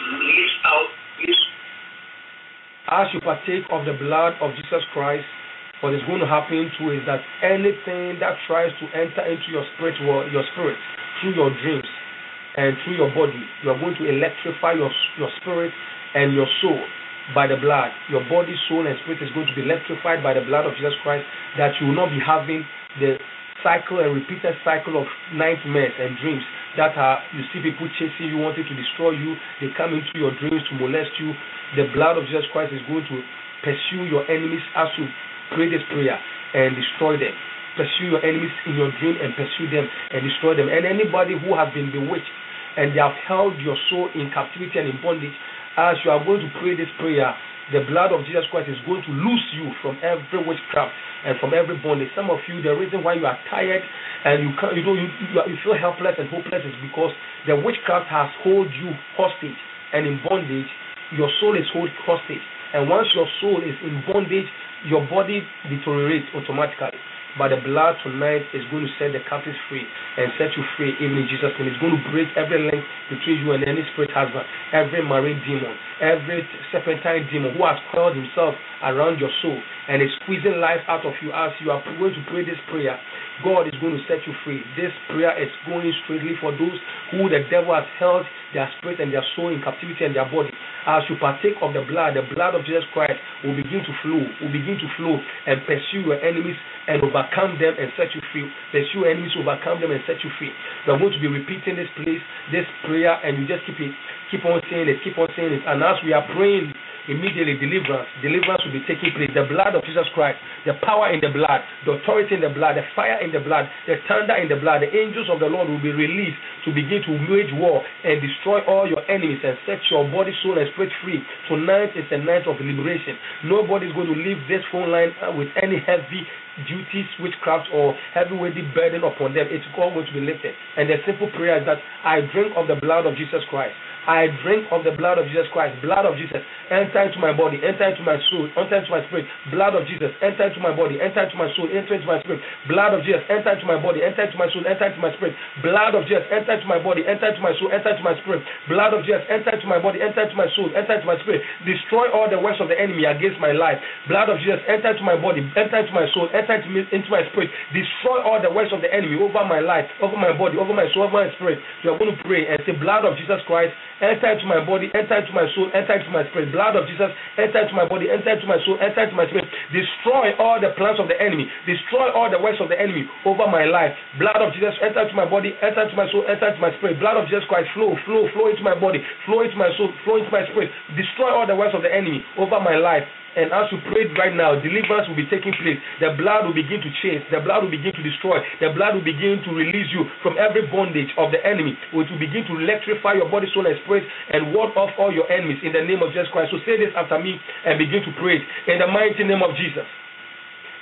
as you partake of the blood of Jesus Christ, what is going to happen too is that anything that tries to enter into your spirit, your spirit through your dreams and through your body, you are going to electrify your your spirit and your soul by the blood. Your body, soul, and spirit is going to be electrified by the blood of Jesus Christ, that you will not be having the cycle and repeated cycle of nightmares and dreams that are, you see people chasing you, wanting to destroy you. They come into your dreams to molest you. The blood of Jesus Christ is going to pursue your enemies as you pray this prayer and destroy them. Pursue your enemies in your dream and pursue them and destroy them. And anybody who has been bewitched and they have held your soul in captivity and in bondage, as you are going to pray this prayer, the blood of Jesus Christ is going to loose you from every witchcraft and from every bondage. Some of you, the reason why you are tired and you can't, you know, you, you, you feel helpless and hopeless is because the witchcraft has hold you hostage, and in bondage, your soul is held hostage. And once your soul is in bondage, your body deteriorates automatically. But the blood tonight is going to set the captives free and set you free, even in Jesus' name. It's going to break every link between you and any spirit husband, every marine demon, every serpentine demon who has coiled himself around your soul and is squeezing life out of you. As you are going to pray this prayer, God is going to set you free. This prayer is going straightly for those who the devil has held their spirit and their soul in captivity and their body. As you partake of the blood, the blood of Jesus Christ will begin to flow, will begin to flow and pursue your enemies and overcome them and set you free. Pursue your enemies, overcome them and set you free. We are going to be repeating this place, this prayer, and you just keep it, keep on saying it, keep on saying it. And as we are praying, immediately deliverance, deliverance will be taking place. The blood of Jesus Christ, the power in the blood, the authority in the blood, the fire in the blood, the thunder in the blood, the angels of the Lord will be released to begin to wage war and destroy all your enemies and set your body, soul, and spirit free. Tonight is a night of liberation. Nobody is going to leave this phone line with any heavy duties, witchcraft, or heavy weighted burden upon them. It's all going to be lifted. And the simple prayer is that I drink of the blood of Jesus Christ. I drink of the blood of Jesus Christ. Blood of Jesus, enter into my body, enter into my soul, enter into my spirit. Blood of Jesus, enter into my body, enter into my soul, enter into my spirit. Blood of Jesus, enter into my body, enter into my soul, enter into my spirit. Blood of Jesus, enter into my body, enter into my soul, enter into my spirit. Blood of Jesus, enter into my body, enter into my soul, enter into my spirit. Destroy all the works of the enemy against my life. Blood of Jesus, enter into my body, enter into my soul, enter into, me, into my spirit. Destroy all the works of the enemy over my life, over my body, over my soul, over my spirit. You are going to pray and say, blood of Jesus Christ, enter into my body, enter into my soul, enter into my spirit. Blood of Jesus, enter into my body, enter into my soul, enter into my spirit. Destroy all the plans of the enemy. Destroy all the works of the enemy over my life. Blood of Jesus, enter into my body, enter into my soul, enter into my spirit. Blood of Jesus Christ, flow, flow, flow into my body, flow into my soul, flow into my spirit. Destroy all the works of the enemy over my life. And as you pray right now, deliverance will be taking place. The blood will begin to chase. The blood will begin to destroy. The blood will begin to release you from every bondage of the enemy. It will begin to electrify your body, soul, and spirit and ward off all your enemies in the name of Jesus Christ. So say this after me and begin to pray in the mighty name of Jesus.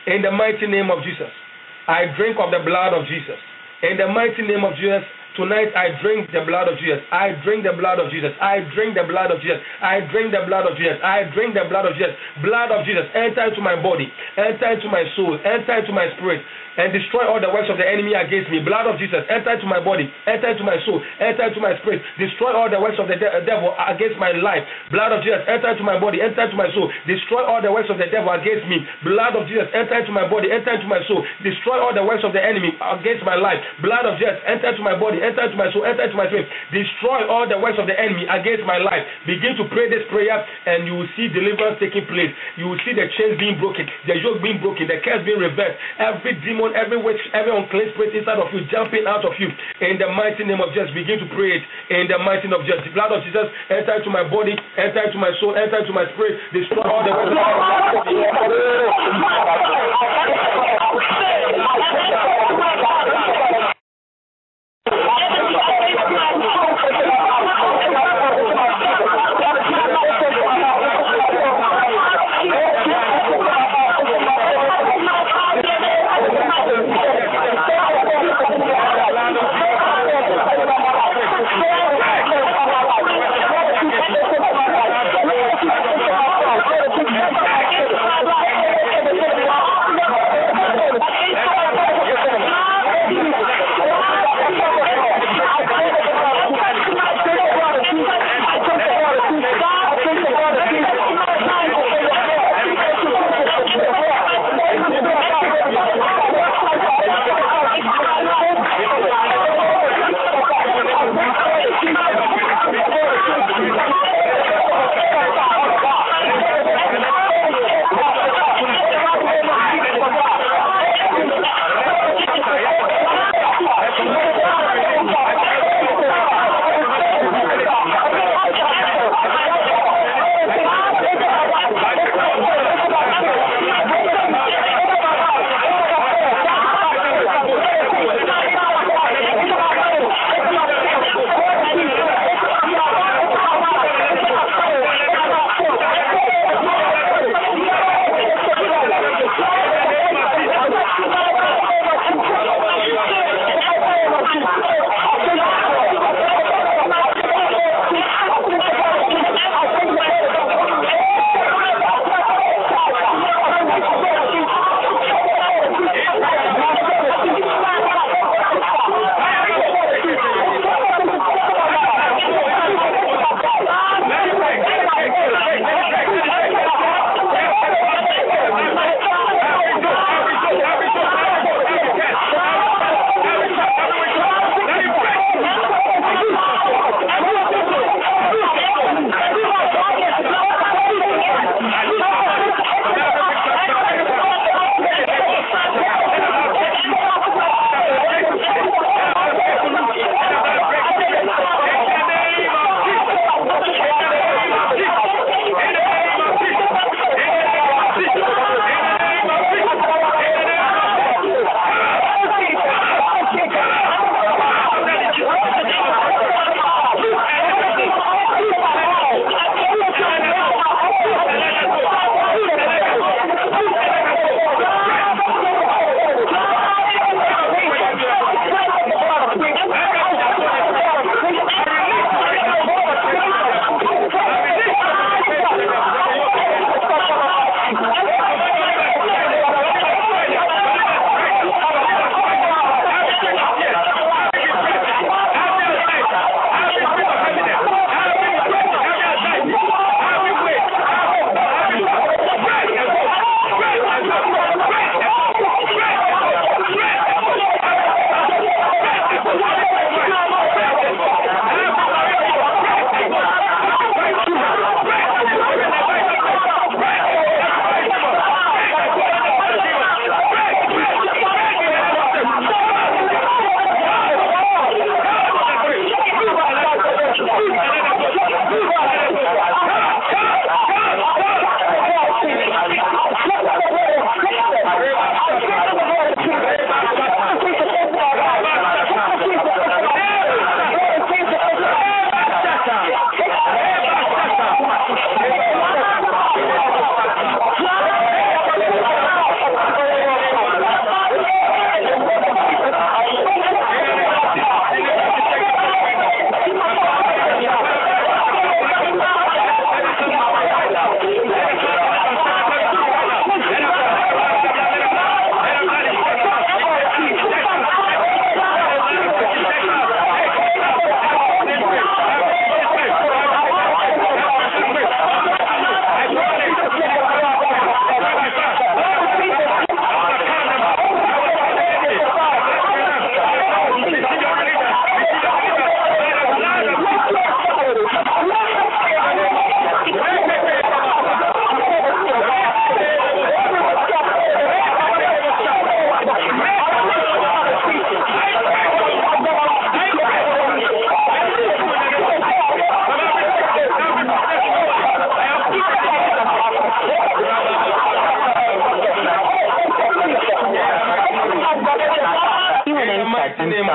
In the mighty name of Jesus, I drink of the blood of Jesus. In the mighty name of Jesus, tonight I drink the blood of Jesus. I drink the blood of Jesus. I drink the blood of Jesus. I drink the blood of Jesus. I drink the blood of Jesus. Blood of Jesus, enter into my body, enter into my soul, enter into my spirit, and destroy all the works of the enemy against me. Blood of Jesus, enter into my body, enter into my soul, enter into my spirit, destroy all the works of the de- devil against my life. Blood of Jesus, enter into my body, enter into my soul, destroy all the works of the devil against me. Blood of Jesus, enter into my body, enter into my soul, destroy all the works of the enemy against my life. Blood of Jesus, enter into my body, enter into my soul, enter into my spirit, destroy all the works of the enemy against my life. Begin to pray this prayer, and you will see deliverance taking place. You will see the chains being broken, the yoke being broken, the curse being reversed, every demon, every witch, every unclean spirit inside of you jumping out of you. In the mighty name of Jesus, begin to pray it. In the mighty name of Jesus, the blood of Jesus, enter into my body, enter into my soul, enter into my spirit, destroy all the works of the enemy.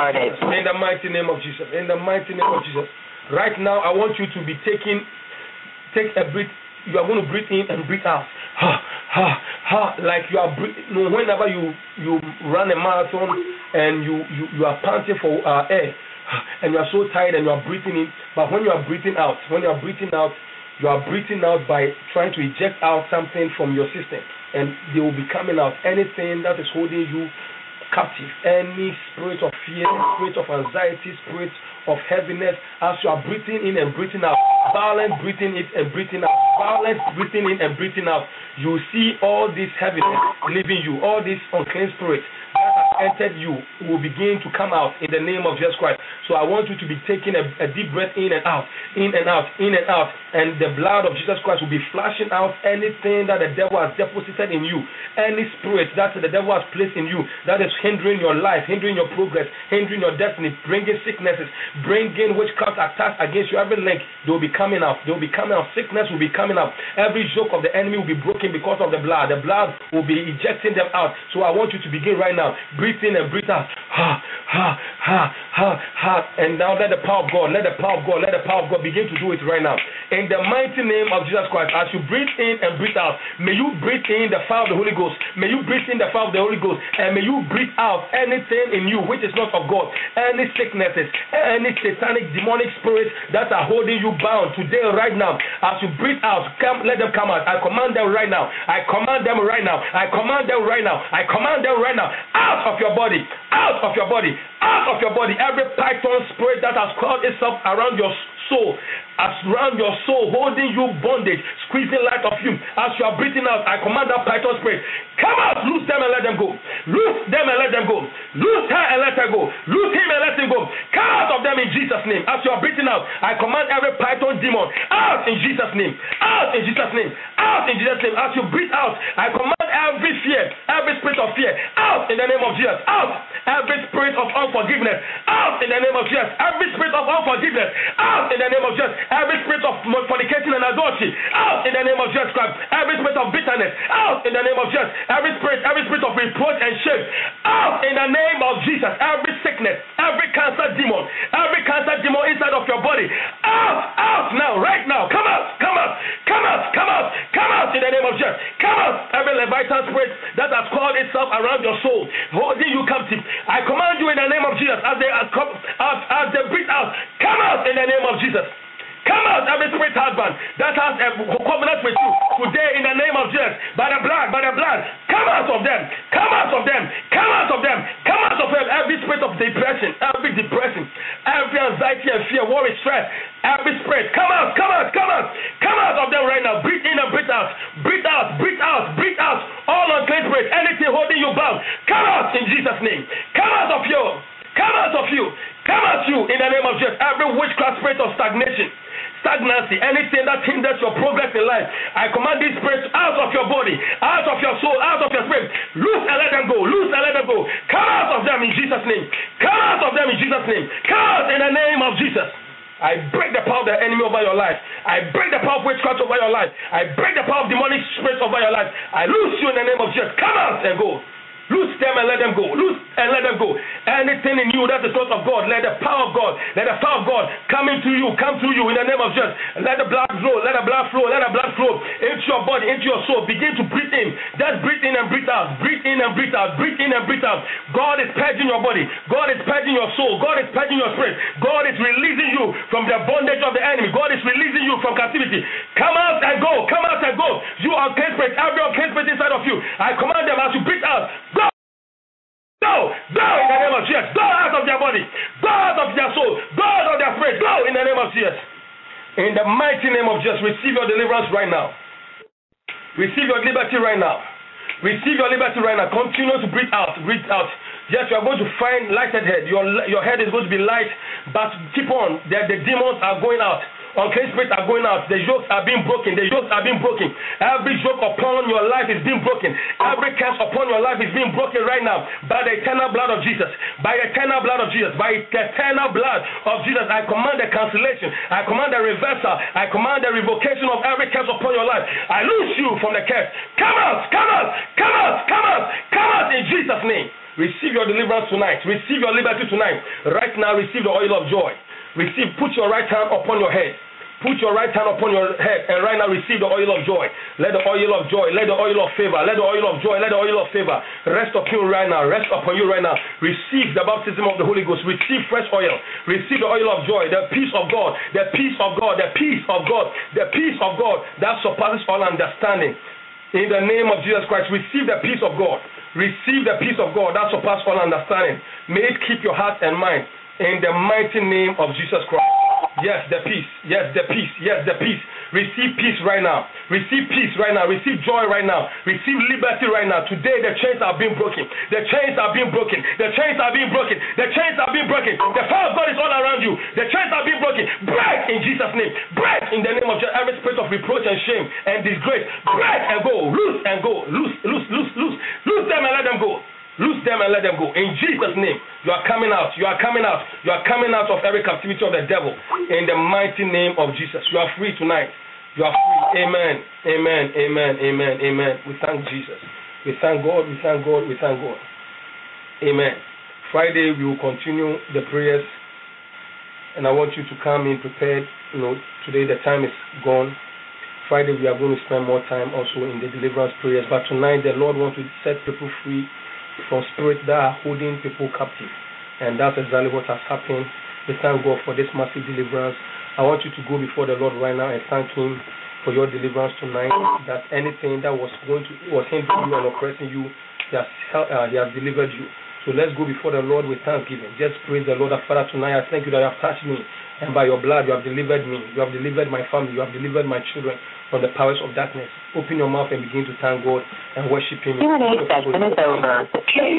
started. In the mighty name of Jesus. In the mighty name of Jesus. Right now, I want you to be taking, take a breath. You are going to breathe in and breathe out. Ha, ha, ha. Like you are breathing. You know, whenever you, you run a marathon and you, you, you are panting for uh, air, and you are so tired and you are breathing in, but when you are breathing out, when you are breathing out, you are breathing out by trying to eject out something from your system, and they will be coming out. Anything that is holding you captive, any spirit of fear, spirit of anxiety, spirit of heaviness, as you are breathing in and breathing out, violent breathing in and breathing out, violent breathing in and breathing out, you see all this heaviness leaving you, all these unclean spirits that have entered you will begin to come out in the name of Jesus Christ. So I want you to be taking a, a deep breath in and out, in and out, in and out, and the blood of Jesus Christ will be flashing out anything that the devil has deposited in you, any spirit that the devil has placed in you that is hindering your life, hindering your progress, hindering your destiny, bringing sicknesses, bringing witchcraft attacks against you. Every link, they will be coming out. They will be coming out. Sickness will be coming out. Every yoke of the enemy will be broken because of the blood. The blood will be ejecting them out. So I want you to begin right now. Breathe in and breathe out. Ha, ha, ha, ha, ha. And now let the power of God, let the power of God, let the power of God begin to do it right now. In the mighty name of Jesus Christ, as you breathe in and breathe out, may you breathe in the fire of the Holy Ghost. May you breathe in the fire of the Holy Ghost. And may you breathe out anything in you which is not of God. Any sicknesses, any satanic, demonic spirits that are holding you bound today, right now. As you breathe out, come, let them come out. I command them right now. I command them right now. I command them right now. I command them right now. Out of your body. Out of your body. Out of your body. Every python spirit that has called itself around your soul, as around your soul, holding you bondage, squeezing life of you. As you are breathing out, I command that python spirit, come out, loose them and let them go. Loose them and let them go. Loose her and let her go. Loose him and let him go. Come out of them in Jesus' name. As you are breathing out, I command every python demon out in Jesus' name. Out in Jesus' name. Out in Jesus' name. As you breathe out, I command every fear, every spirit of fear, out in the name of Jesus. Out. Every spirit of unforgiveness, out in the name of Jesus. Every spirit of unforgiveness, out in the name of Jesus. Every spirit of fornication and adultery, out in the name of Jesus Christ. Every spirit of bitterness, out in the name of Jesus. Every spirit, every spirit of reproach and shame, out in the name of Jesus. Every sickness, every cancer demon, every cancer demon inside of your body, out, out now, right now. Come out, come out, come out, come out, come out in the name of Jesus. Come out. Every Leviathan spirit that has called itself around your soul, holding you captive, I command you in the name of Jesus, as they are come, as, as they breathe out, come out in the name of Jesus. Come out, every spirit husband that has a covenant with you today in the name of Jesus, by the blood, by the blood. Come out of them, come out of them, come out of them, come out of them. Every spirit of depression, every depression, every anxiety and fear, worry, stress, every spirit, come out, come out, come out, come out of them right now. Breathe in and breathe out, breathe out, breathe out, breathe out. All unclean spirits, anything holding you bound, come out in Jesus' name. Come out of you, come out of you, come out you in the name of Jesus. Every witchcraft spirit of stagnation, stagnancy, anything that hinders your progress in life, I command these spirits out of your body, out of your soul, out of your spirit. Loose and let them go. Loose and let them go. Come out of them in Jesus' name. Come out of them in Jesus' name. Come out in the name of Jesus. I break the power of the enemy over your life. I break the power of witchcraft over your life. I break the power of demonic spirits over your life. I loose you in the name of Jesus. Come out and go. Loose them and let them go. Loose and let them go. Anything in you that is not of God, let the power of God, let the power of God come into you, come through you in the name of Jesus. Let the blood flow, let the blood flow, let the blood flow into your body, into your soul. Begin to breathe in. Just breathe in and breathe out. Breathe in and breathe out. Breathe in and breathe out. God is purging your body. God is purging your soul. God is purging your spirit. God is releasing you from the bondage of the enemy. God is releasing you from captivity. Come out and go. Come out and go. You unclean spirit, every unclean spirit inside of you, I command them as you breathe out. Go! Go! Go in the name of Jesus. Go out of their body. Go out of their soul. Go out of their spirit. Go in the name of Jesus. In the mighty name of Jesus, receive your deliverance right now. Receive your liberty right now. Receive your liberty right now. Continue to breathe out. Breathe out. Yes, you are going to find lighted head. Your, your head is going to be light, but keep on. The, the demons are going out. Unclean spirits are going out. The yokes are being broken. The yokes are being broken. Every yoke upon your life is being broken. Every curse upon your life is being broken right now by the eternal blood of Jesus. By the eternal blood of Jesus. By the eternal blood of Jesus. I command the cancellation. I command the reversal. I command the revocation of every curse upon your life. I loose you from the curse. Come out! Come out! Come out! Come out! Come out deliverance in Jesus' name. Receive your deliverance tonight. Receive your liberty tonight. Right now, receive the oil of joy. Receive, put your right hand upon your head. Put your right hand upon your head and right now receive the oil of joy. Let the oil of joy, let the oil of favor, let the oil of joy, let the oil of favor rest upon you right now. Rest upon you right now. Receive the baptism of the Holy Ghost. Receive fresh oil. Receive the oil of joy, the peace of God, the peace of God, the peace of God, the peace of God that surpasses all understanding. In the name of Jesus Christ, receive the peace of God. Receive the peace of God that surpasses all understanding. May it keep your heart and mind in the mighty name of Jesus Christ. Yes, the peace. Yes, the peace. Yes, the peace. Receive peace right now. Receive peace right now. Receive joy right now. Receive liberty right now. Today the chains are being broken. The chains are being broken. The chains are being broken. The chains are being broken. The fire of God is all around you. The chains are being broken. Break in Jesus' name. Break in the name of Jesus. Every spirit of reproach and shame and disgrace. Break and go. Loose and go. Loose, loose, loose, loose. Loose them and let them go. Loose them and let them go. In Jesus' name, you are coming out. You are coming out. You are coming out of every captivity of the devil. In the mighty name of Jesus. You are free tonight. You are free. Amen. Amen. Amen. Amen. Amen. We thank Jesus. We thank God. We thank God. We thank God. Amen. Friday, we will continue the prayers. And I want you to come in prepared. You know, today the time is gone. Friday, we are going to spend more time also in the deliverance prayers. But tonight, the Lord wants to set people free from spirits that are holding people captive. And that's exactly what has happened. We thank God for this massive deliverance. I want you to go before the Lord right now and thank Him for your deliverance tonight. That anything that was going to was hindering you and oppressing you, He has, uh, he has delivered you. So let's go before the Lord with thanksgiving. Just praise the Lord. Father, tonight I thank you that you have touched me. And by your blood, you have delivered me. You have delivered my family. You have delivered my children from the powers of darkness. Open your mouth and begin to thank God and worship Him. Q and A session is over.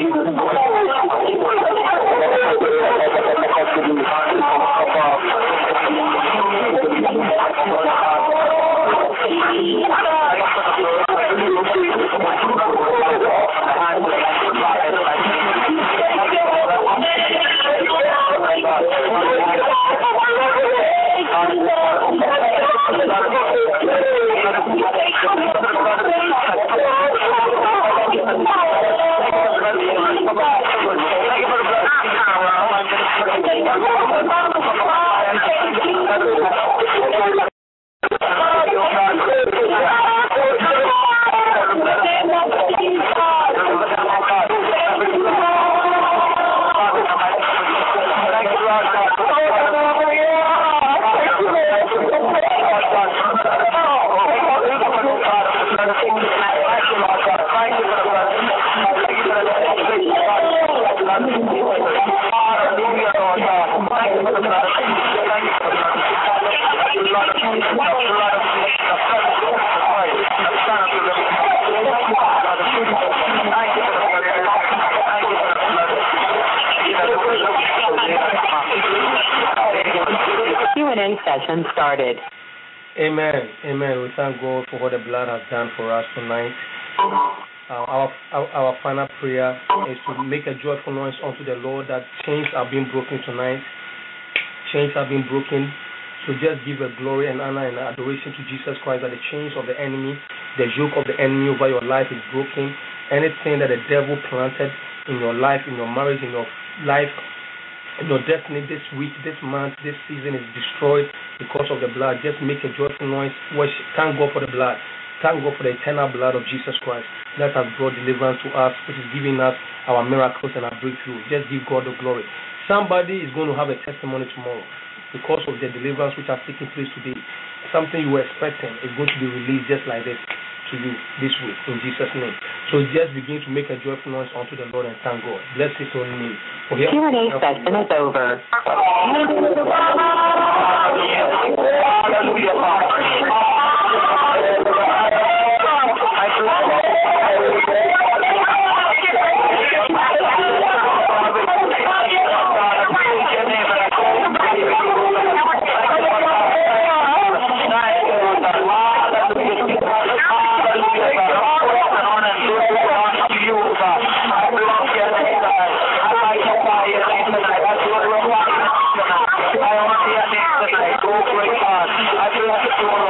Session started. Amen. Amen. We thank God for what the blood has done for us tonight. Uh, our, our our final prayer is to make a joyful noise unto the Lord that chains are being broken tonight. Chains are being broken. So just give a glory and honor and adoration to Jesus Christ that the chains of the enemy, the yoke of the enemy over your life is broken. Anything that the devil planted in your life, in your marriage, in your life, your destiny this week, this month, this season is destroyed because of the blood. Just make a joyful noise. Worship. Thank God for the blood. Thank God for the eternal blood of Jesus Christ that has brought deliverance to us, which is giving us our miracles and our breakthrough. Just give God the glory. Somebody is going to have a testimony tomorrow because of the deliverance which has taken place today. Something you were expecting is going to be released just like this to you this week in Jesus' name. So just begin to make a joyful noise unto the Lord and thank God. Bless His holy name. Q and A session is over. I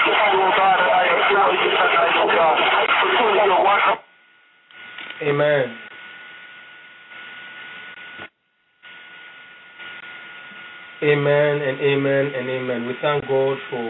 Amen. Amen and amen and amen. We thank God for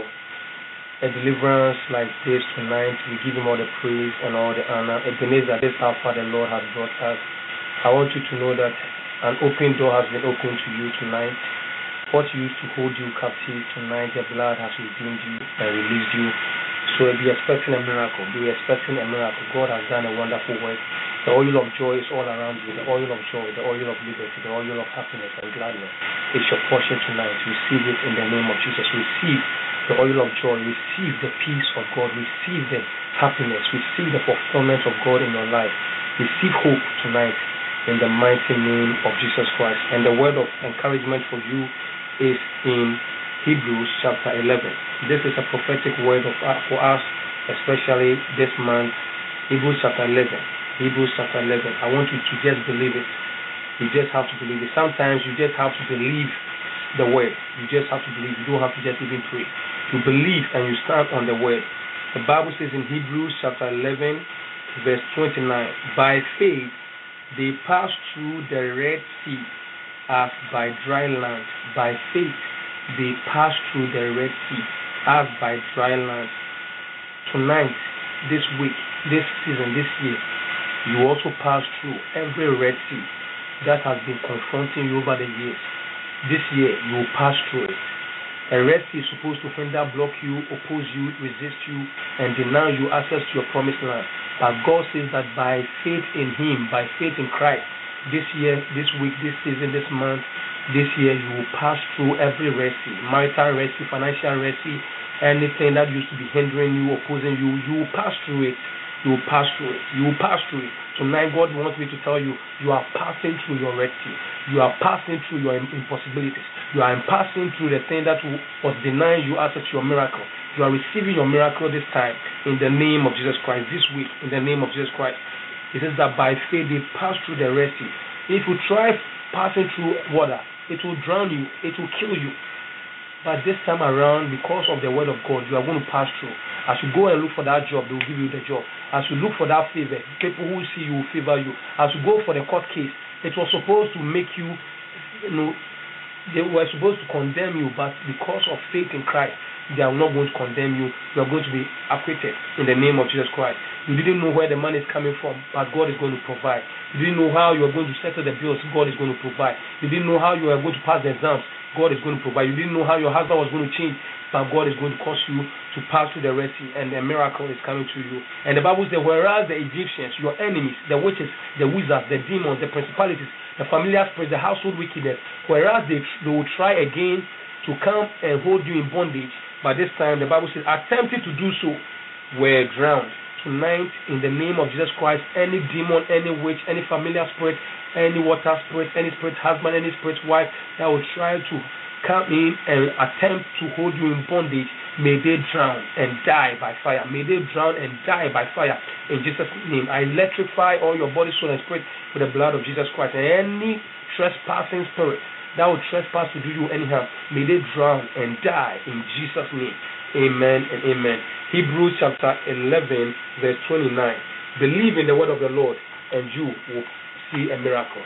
a deliverance like this tonight. We give him all the praise and all the honor. Ebenezer, this is how far the Lord has brought us. I want you to know that an open door has been opened to you tonight. What used to hold you captive tonight, the blood has redeemed you and released you. So be expecting a miracle. Be expecting a miracle. God has done a wonderful work. The oil of joy is all around you. The oil of joy, the oil of liberty, the oil of happiness and gladness is your portion tonight. Receive it in the name of Jesus. Receive the oil of joy. Receive the peace of God. Receive the happiness. Receive the fulfillment of God in your life. Receive hope tonight in the mighty name of Jesus Christ. And the word of encouragement for you is in Hebrews chapter eleven. This is a prophetic word of, uh, for us, especially this month. Hebrews chapter eleven. Hebrews chapter eleven. I want you to just believe it. You just have to believe it. Sometimes you just have to believe the word. You just have to believe. You don't have to just even pray. You believe and you stand on the word. The Bible says in Hebrews chapter eleven, verse twenty-nine, by faith they passed through the Red Sea as by dry land. By faith they passed through the Red Sea as by dry land. Tonight, this week, this season, this year, you also pass through every Red Sea that has been confronting you over the years. This year, you will pass through it. A Red Sea is supposed to hinder, block you, oppose you, resist you, and deny you access to your promised land. But God says that by faith in Him, by faith in Christ, this year, this week, this season, this month, this year, you will pass through every Red Sea, marital Red Sea, financial Red Sea, anything that used to be hindering you, opposing you, you will pass through it. You will pass through it. You will pass through it. Tonight, God wants me to tell you, you are passing through your Red Sea. You are passing through your impossibilities. You are passing through the thing that was denying you access to your miracle. You are receiving your miracle this time in the name of Jesus Christ. This week, in the name of Jesus Christ. It says that by faith they pass through the Red Sea. If you try passing through water, it will drown you. It will kill you. But this time around, because of the word of God, you are going to pass through. As you go and look for that job, they will give you the job. As you look for that favor, people who see you will favor you. As you go for the court case, it was supposed to make you, you know, they were supposed to condemn you, but because of faith in Christ, they are not going to condemn you. You are going to be acquitted in the name of Jesus Christ. You didn't know where the money is coming from, but God is going to provide. You didn't know how you are going to settle the bills, God is going to provide. You didn't know how you are going to pass the exams, God is going to provide. You didn't know how your husband was going to change, but God is going to cause you to pass through the Red Sea, and a miracle is coming to you. And the Bible says, whereas the Egyptians, your enemies, the witches, the wizards, the demons, the principalities, the familiar spirits, the household wickedness, whereas they, they will try again to come and hold you in bondage, but this time the Bible says, attempting to do so, were drowned. Tonight, in the name of Jesus Christ, any demon, any witch, any familiar spirit, any water spirit, any spirit husband, any spirit wife that will try to come in and attempt to hold you in bondage, may they drown and die by fire. May they drown and die by fire. In Jesus' name, I electrify all your body, soul, and spirit with the blood of Jesus Christ. And any trespassing spirit that will trespass to do you any harm, may they drown and die in Jesus' name. Amen and amen. Hebrews chapter eleven, verse twenty-nine. Believe in the word of the Lord, and you will see a miracle.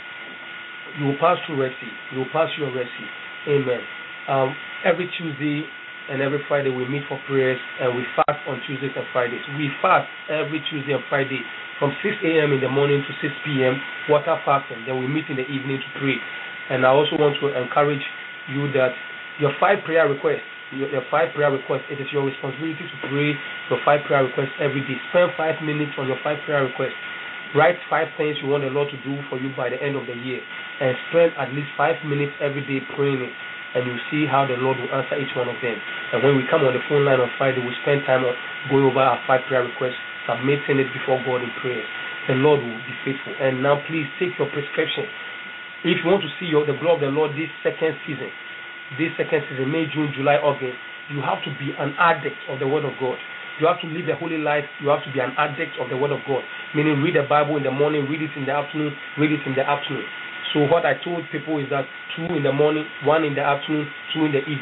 You will pass through Red Sea. You will pass through Red Sea. Amen. Um, every Tuesday and every Friday we meet for prayers, and we fast on Tuesdays and Fridays. We fast every Tuesday and Friday from six a.m. in the morning to six p.m. water fasting. Then we meet in the evening to pray. And I also want to encourage you that your five prayer requests, your, your five prayer requests, it is your responsibility to pray your five prayer requests every day. Spend five minutes on your five prayer requests. Write five things you want the Lord to do for you by the end of the year, and spend at least five minutes every day praying it, and you'll see how the Lord will answer each one of them. And when we come on the phone line on Friday, we spend time on going over our five prayer requests, submitting it before God in prayer. The Lord will be faithful. And now please take your prescription. If you want to see your, the glory of the Lord this second season, this second season, May, June, July, August, you have to be an addict of the Word of God. You have to live a holy life. You have to be an addict of the Word of God. Meaning, read the Bible in the morning, read it in the afternoon, read it in the afternoon. So what I told people is that two in the morning, one in the afternoon, two in the evening.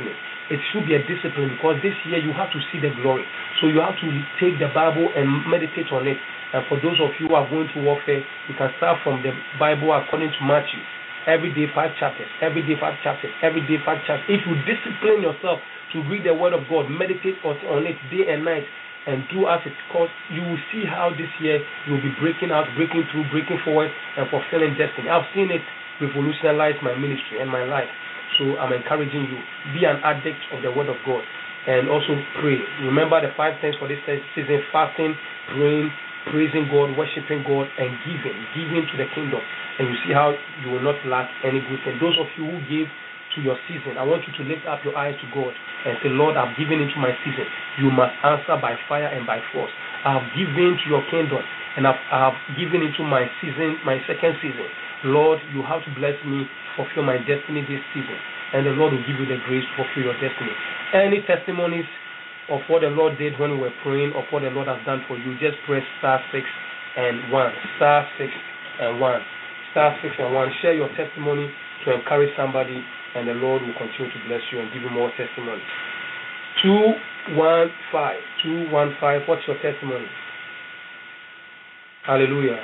it should be a discipline, because this year you have to see the glory. So you have to take the Bible and meditate on it. And for those of you who are going to warfare, you can start from the Bible according to Matthew. Every day five chapters, every day five chapters, every day five chapters. If you discipline yourself to read the Word of God, meditate on it day and night, and do as it calls, you will see how this year you will be breaking out, breaking through, breaking forward, and fulfilling destiny. I've seen it revolutionize my ministry and my life. So I'm encouraging you, be an addict of the Word of God, and also pray. Remember the five things for this season: fasting, praying, praising God, worshiping God, and giving, giving to the kingdom. And you see how you will not lack any good thing. Those of you who give to your season, I want you to lift up your eyes to God and say, Lord, I've given into my season. You must answer by fire and by force. I have given to your kingdom, and I've, I have given into my season, my second season. Lord, you have to bless me, fulfill my destiny this season, and the Lord will give you the grace to fulfill your destiny. Any testimonies of what the Lord did when we were praying, of what the Lord has done for you, just press star six and one, star six and one, star six and one. Share your testimony to encourage somebody, and the Lord will continue to bless you and give you more testimony. Two one five, two one five. What's your testimony? Hallelujah.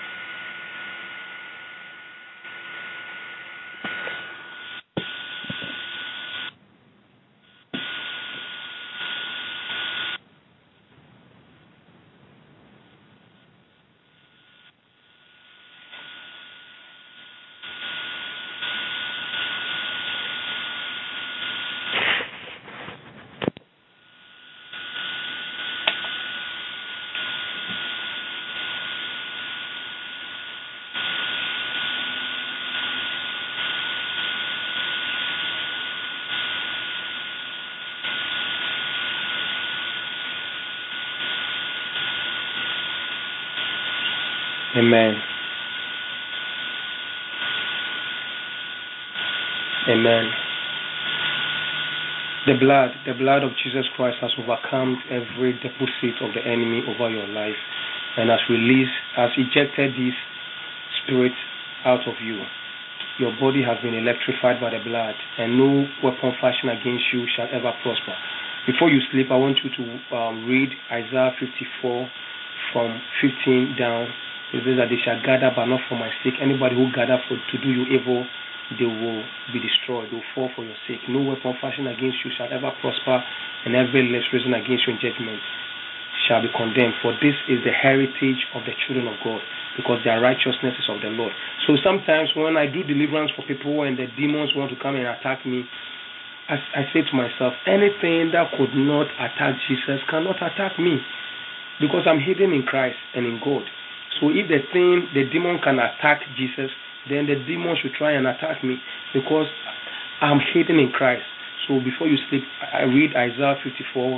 Amen. Amen. The blood, the blood of Jesus Christ has overcome every deposit of the enemy over your life, and has released, has ejected this spirit out of you. Your body has been electrified by the blood, and no weapon fashioned against you shall ever prosper. Before you sleep, I want you to um, read Isaiah fifty-four from fifteen down. It says that they shall gather, but not for my sake. Anybody who gather for to do you evil, they will be destroyed. They will fall for your sake. No weapon fashioned against you shall ever prosper, and every lips risen against you in judgment shall be condemned. For this is the heritage of the children of God, because their righteousness is of the Lord. So sometimes when I do deliverance for people and the demons want to come and attack me, I, I say to myself, anything that could not attack Jesus cannot attack me, because I'm hidden in Christ and in God. So if the thing, the demon can attack Jesus, then the demon should try and attack me, because I'm hidden in Christ. So before you sleep, I read Isaiah fifty-four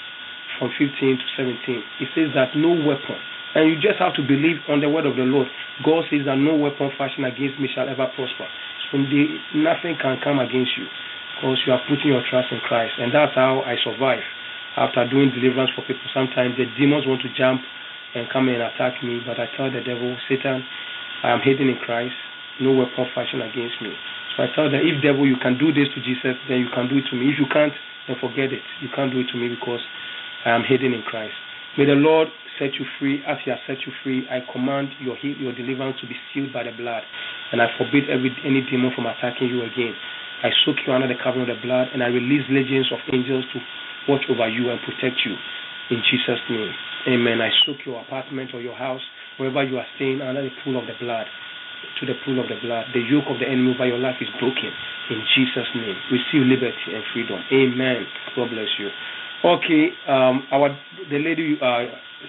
from fifteen to seventeen. It says that no weapon, and you just have to believe on the word of the Lord. God says that no weapon fashioned against me shall ever prosper. So the, nothing can come against you, because you are putting your trust in Christ. And that's how I survive. After doing deliverance for people, sometimes the demons want to jump and come and attack me, but I tell the devil, Satan, I am hidden in Christ, no weapon fashioned against me. So I tell the if devil, you can do this to Jesus, then you can do it to me. If you can't, then forget it. You can't do it to me, because I am hidden in Christ. May the Lord set you free. As He has set you free, I command your your deliverance to be sealed by the blood, and I forbid every any demon from attacking you again. I soak you under the covering of the blood, and I release legions of angels to watch over you and protect you in Jesus' name. Amen. I soak your apartment or your house, wherever you are staying, under the pool of the blood, to the pool of the blood. The yoke of the enemy over your life is broken in Jesus' name. Receive liberty and freedom. Amen. God bless you. Okay, um, our the lady uh,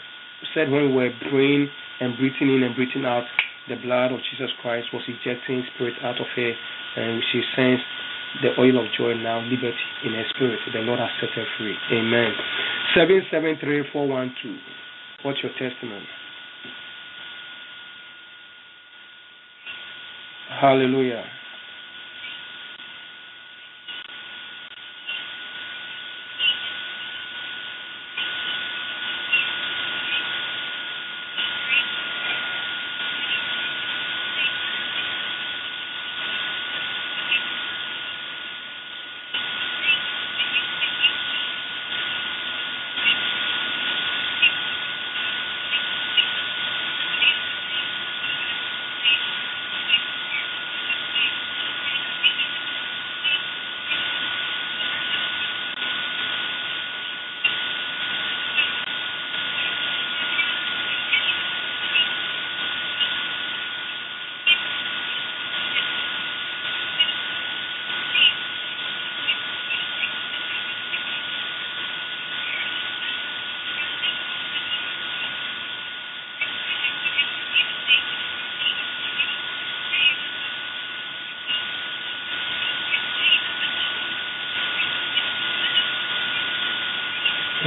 said when we were praying and breathing in and breathing out, the blood of Jesus Christ was ejecting spirit out of her, and she sensed the oil of joy now, liberty in her spirit. The Lord has set her free. Amen. seven seven three four one two. What's your testimony? Hallelujah.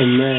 Amen.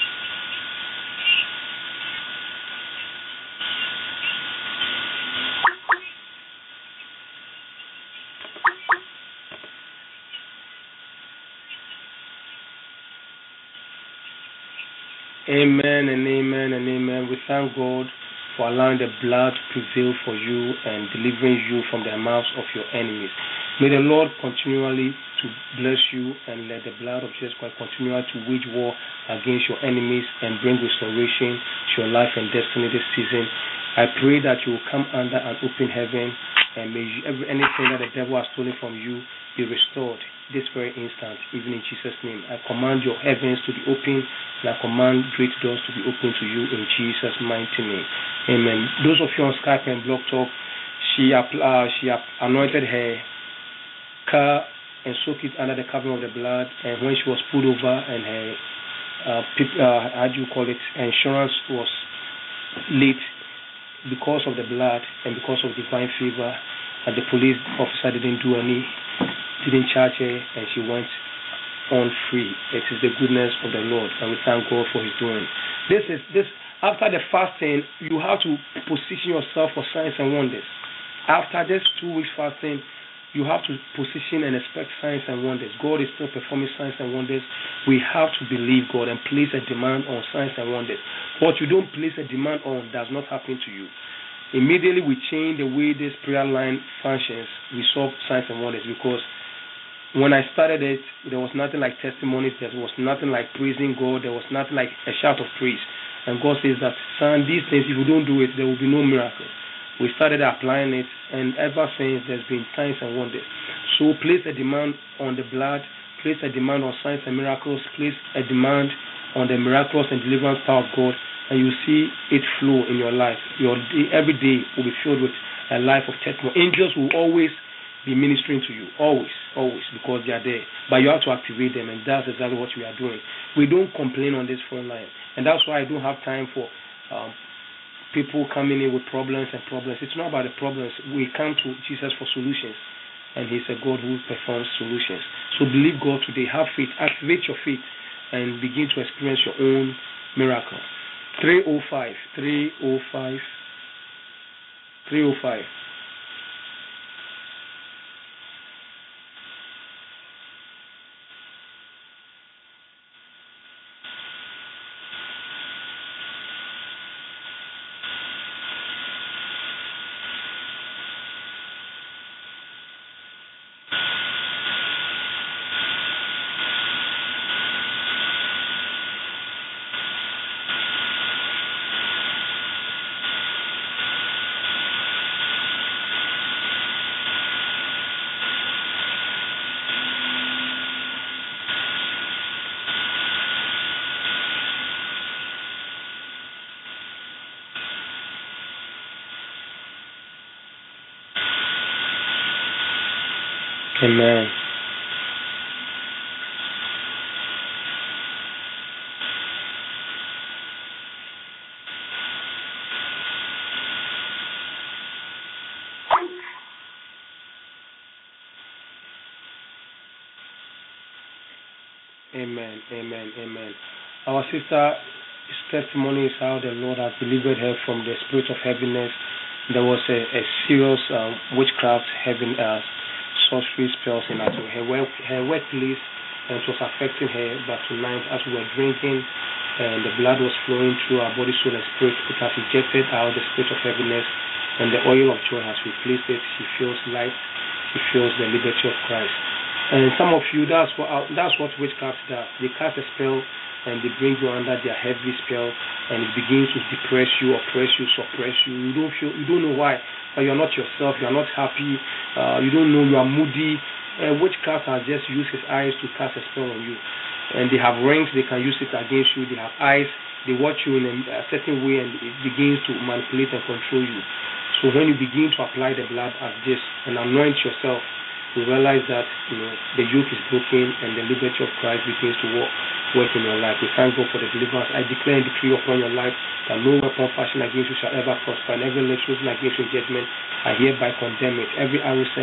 Amen and amen and amen. We thank God for allowing the blood to prevail for you and delivering you from the mouths of your enemies. May the Lord continually to bless you and let the blood of Jesus Christ continue to wage war against your enemies and bring restoration to your life and destiny this season. I pray that you will come under an open heaven and may you, every, anything that the devil has stolen from you be restored this very instant, even in Jesus' name. I command your heavens to be open and I command great doors to be open to you in Jesus' mighty name. Amen. Those of you on Skype and Blog Talk, she, uh, she anointed her car and soaked it under the covering of the blood, and when she was pulled over and her uh, uh, how do you call it, insurance was late because of the blood and because of divine favor, and the police officer didn't do any didn't charge her and she went on free. It is the goodness of the Lord, and we thank God for his doing. This is this after the fasting, you have to position yourself for signs and wonders. After this two weeks fasting, you have to position and expect signs and wonders. God is still performing signs and wonders. We have to believe God and place a demand on signs and wonders. What you don't place a demand on does not happen to you. Immediately we change the way this prayer line functions, we saw signs and wonders, because when I started it, there was nothing like testimonies, there was nothing like praising God, there was nothing like a shout of praise. And God says that, son, these things, if you don't do it, there will be no miracle. We started applying it, and ever since, there's been signs and wonders. So place a demand on the blood, place a demand on signs and miracles, place a demand on the miraculous and deliverance power of God, and you see it flow in your life. Your day, every day will be filled with a life of testimony. Angels will always be ministering to you, always, always, because they are there. But you have to activate them, and that's exactly what we are doing. We don't complain on this phone line, and that's why I don't have time for um, people coming in with problems and problems. It's not about the problems. We come to Jesus for solutions, and he's a God who performs solutions. So believe God today. Have faith. Activate your faith and begin to experience your own miracle. three oh five, three oh five, three oh five. Amen. Amen, amen, amen. Our sister's testimony is how the Lord has delivered her from the spirit of heaviness. There was a, a serious um, witchcraft, heaven, uh, sorcery spells in her, her, work, her workplace, and it was affecting her. But tonight, as we were drinking, and the blood was flowing through our body, soul, and spirit, it has ejected out the spirit of heaviness, and the oil of joy has replaced it. She feels light. She feels the liberty of Christ. And some of you, that's what that's what witchcraft does. They cast a spell, and they bring you under their heavy spell, and it begins to depress you, oppress you, suppress you. You don't feel, you don't know why, but you're not yourself. You're not happy. Uh, you don't know. You are moody. Uh, witchcraft has just used his eyes to cast a spell on you, and they have rings. They can use it against you. They have eyes. They watch you in a certain way, and it begins to manipulate and control you. So when you begin to apply the blood as this and anoint yourself, you realize that you know the yoke is broken and the liberty of Christ begins to work, work in your life. We thank God for the deliverance. I declare and decree upon your life that no weapon fashioned against you shall ever prosper, and every lips risen against you in judgment, I hereby condemn it. Every arrow sent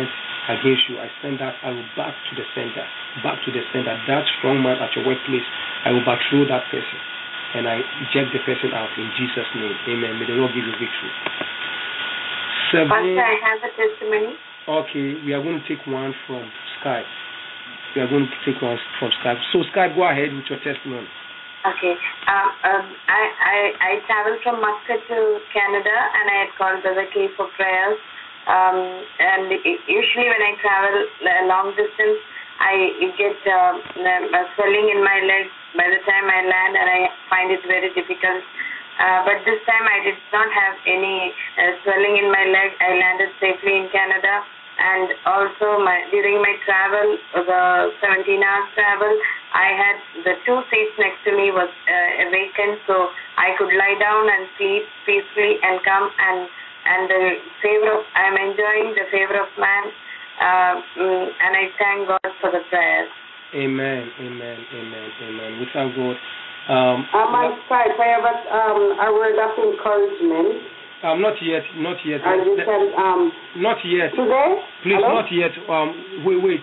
against you, I send that arrow back to the center, back to the center. That strong man at your workplace, I overthrow that person, and I eject the person out in Jesus' name. Amen. May the Lord give you victory. Seven. Pastor, I have a testimony. Okay, we are going to take one from Skype. We are going to take one from Skype. So Skype, go ahead with your testimony. Okay. Um, um, I, I I traveled from Muscat to Canada, and I had called Brother K for prayers. Um, and usually when I travel a long distance, I get um, a swelling in my legs by the time I land, and I find it very difficult. Uh, but this time I did not have any uh, swelling in my leg. I landed safely in Canada, and also my during my travel, the seventeen hours travel, I had the two seats next to me was uh, vacant, so I could lie down and sleep peacefully and come and and the favor of I'm enjoying the favor of man, uh, and I thank God for the prayers. Amen, amen, amen, amen. We thank God. Um, um, on Skype, I have a, um, a word of encouragement. Um, not yet, not yet. And you can, um, not yet. Today? Please, Hello? not yet. Um, wait, wait.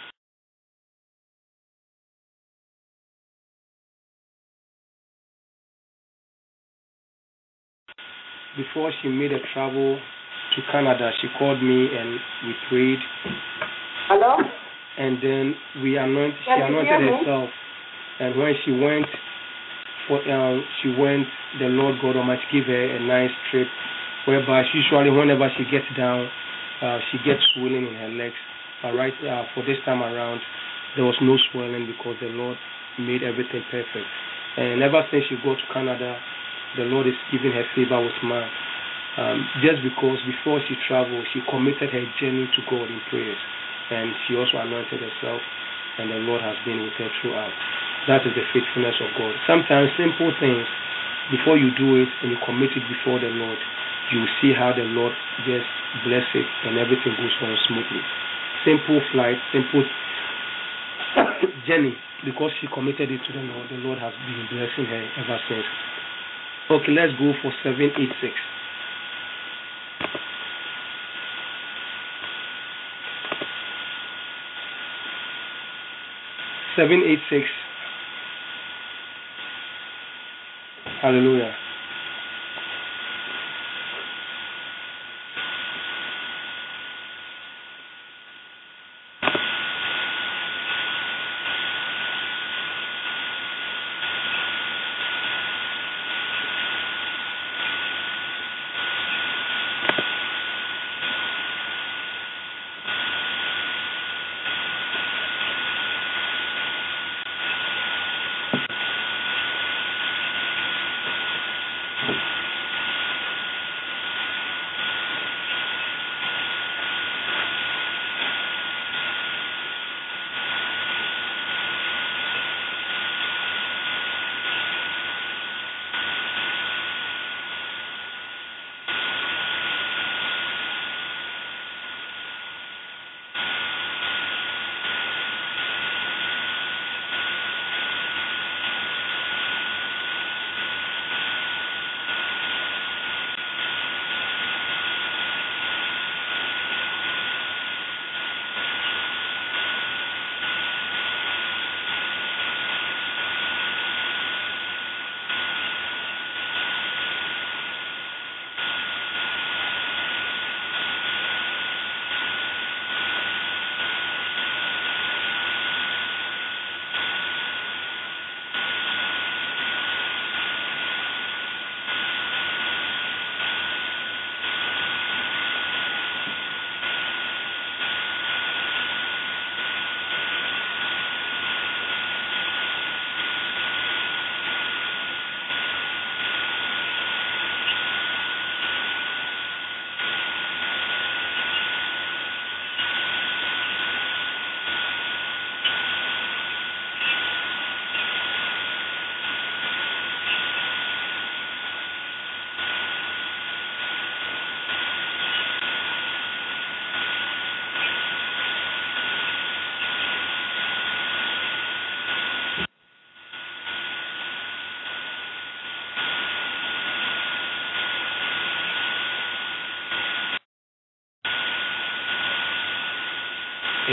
Before she made a travel to Canada, she called me and we prayed. Hello? And then we anointed. She Can you anointed hear me? herself. And when she went, for um, she went. The Lord God Almighty gave her a nice trip, whereby she usually, whenever she gets down, uh, she gets swelling in her legs. But right uh, for this time around, there was no swelling because the Lord made everything perfect. And ever since she got to Canada, the Lord is giving her favor with man. Um, just because before she traveled, she committed her journey to God in prayers, and she also anointed herself, and the Lord has been with her throughout. That is the faithfulness of God. Sometimes simple things, before you do it and you commit it before the Lord, you will see how the Lord just bless it and everything goes on smoothly. Simple flight, simple journey, because she committed it to the Lord. The Lord has been blessing her ever since. Okay, let's go for seven eight six. seven eight six. Hallelujah.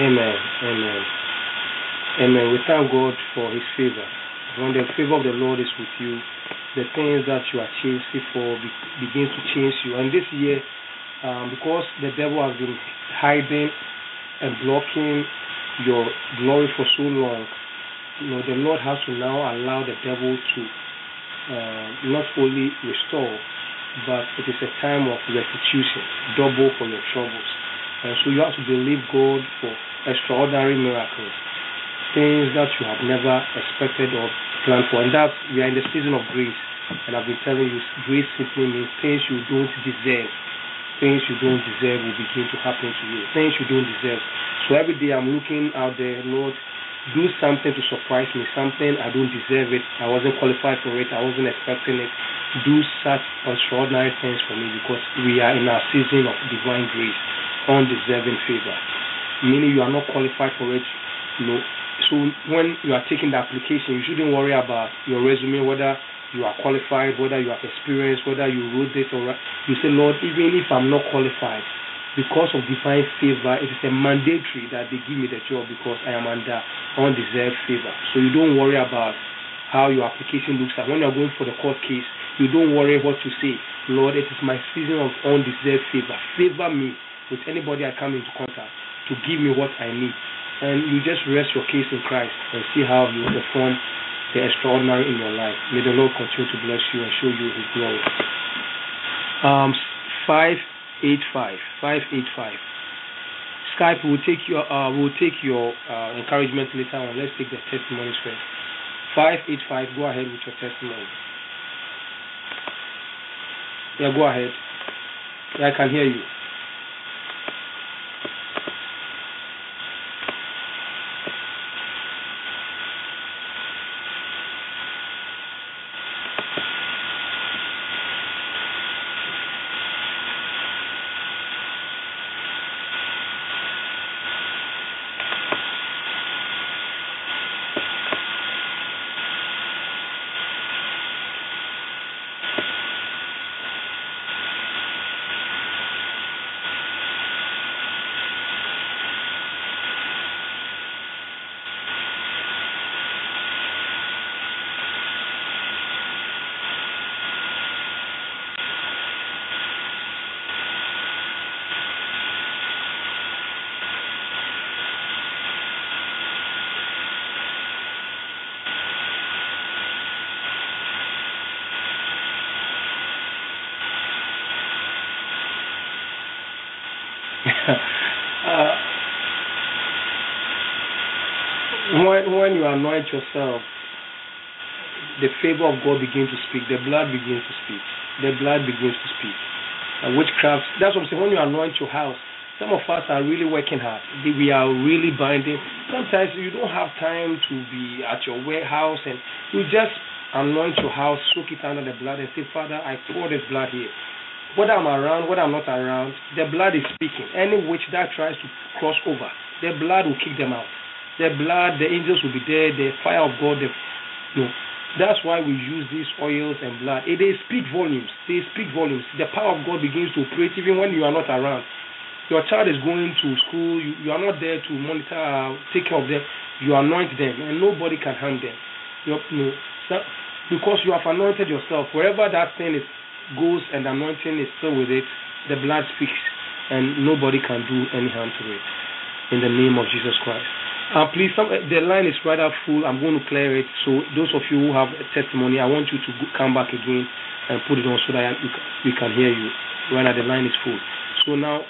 Amen. Amen. Amen. We thank God for His favor. When the favor of the Lord is with you, the things that you are chasing for be, begins to change you. And this year, um, because the devil has been hiding and blocking your glory for so long, you know, the Lord has to now allow the devil to uh, not only restore, but it is a time of restitution, double for your troubles. And so you have to believe God for extraordinary miracles, things that you have never expected or planned for. And that's, we are in the season of grace. And I've been telling you, grace simply means things you don't deserve. Things you don't deserve will begin to happen to you. Things you don't deserve. So every day I'm looking out there, Lord, do something to surprise me, something I don't deserve it, I wasn't qualified for it, I wasn't expecting it. Do such extraordinary things for me, because we are in our season of divine grace, undeserving favor. Meaning you are not qualified for it. You know, so when you are taking the application, you shouldn't worry about your resume, whether you are qualified, whether you have experience, whether you wrote this or that. You say, Lord, even if I'm not qualified, because of divine favor, it is a mandatory that they give me the job because I am under undeserved favor. So you don't worry about how your application looks like. When you're going for the court case, you don't worry what to say. Lord, it is my season of undeserved favor. Favor me with anybody I come into contact to give me what I need. And you just rest your case in Christ and see how you perform the extraordinary in your life. May the Lord continue to bless you and show you His glory. Um, five eight five five eight five. Skype will take your uh will take your uh, encouragement later on. Let's take the testimonies first. Five eight five. Go ahead with your testimony. Yeah, go ahead. Yeah, I can hear you. uh, when, when you anoint yourself, the favor of God begins to speak. The blood begins to speak. The blood begins to speak. And witchcraft, that's what I'm saying. When you anoint your house, some of us are really working hard. We are really binding. Sometimes you don't have time to be at your warehouse, and you just anoint your house, soak it under the blood, and say, Father, I pour this blood here. Whether I'm around, whether I'm not around, the blood is speaking. Any witch that tries to cross over, the blood will kick them out. The blood, the angels will be there, the fire of God. The, you know, that's why we use these oils and blood. It, they speak volumes. They speak volumes. The power of God begins to operate even when you are not around. Your child is going to school. You, you are not there to monitor, uh, take care of them. You anoint them, and nobody can harm them. You know, so, because you have anointed yourself. Wherever that thing is goes and the anointing is still with it, the blood speaks, and nobody can do any harm to it. In the name of Jesus Christ. Uh, please, some, the line is rather full. I'm going to clear it. So those of you who have a testimony, I want you to go, come back again and put it on so that we can, we can hear you. Right now the line is full. So now,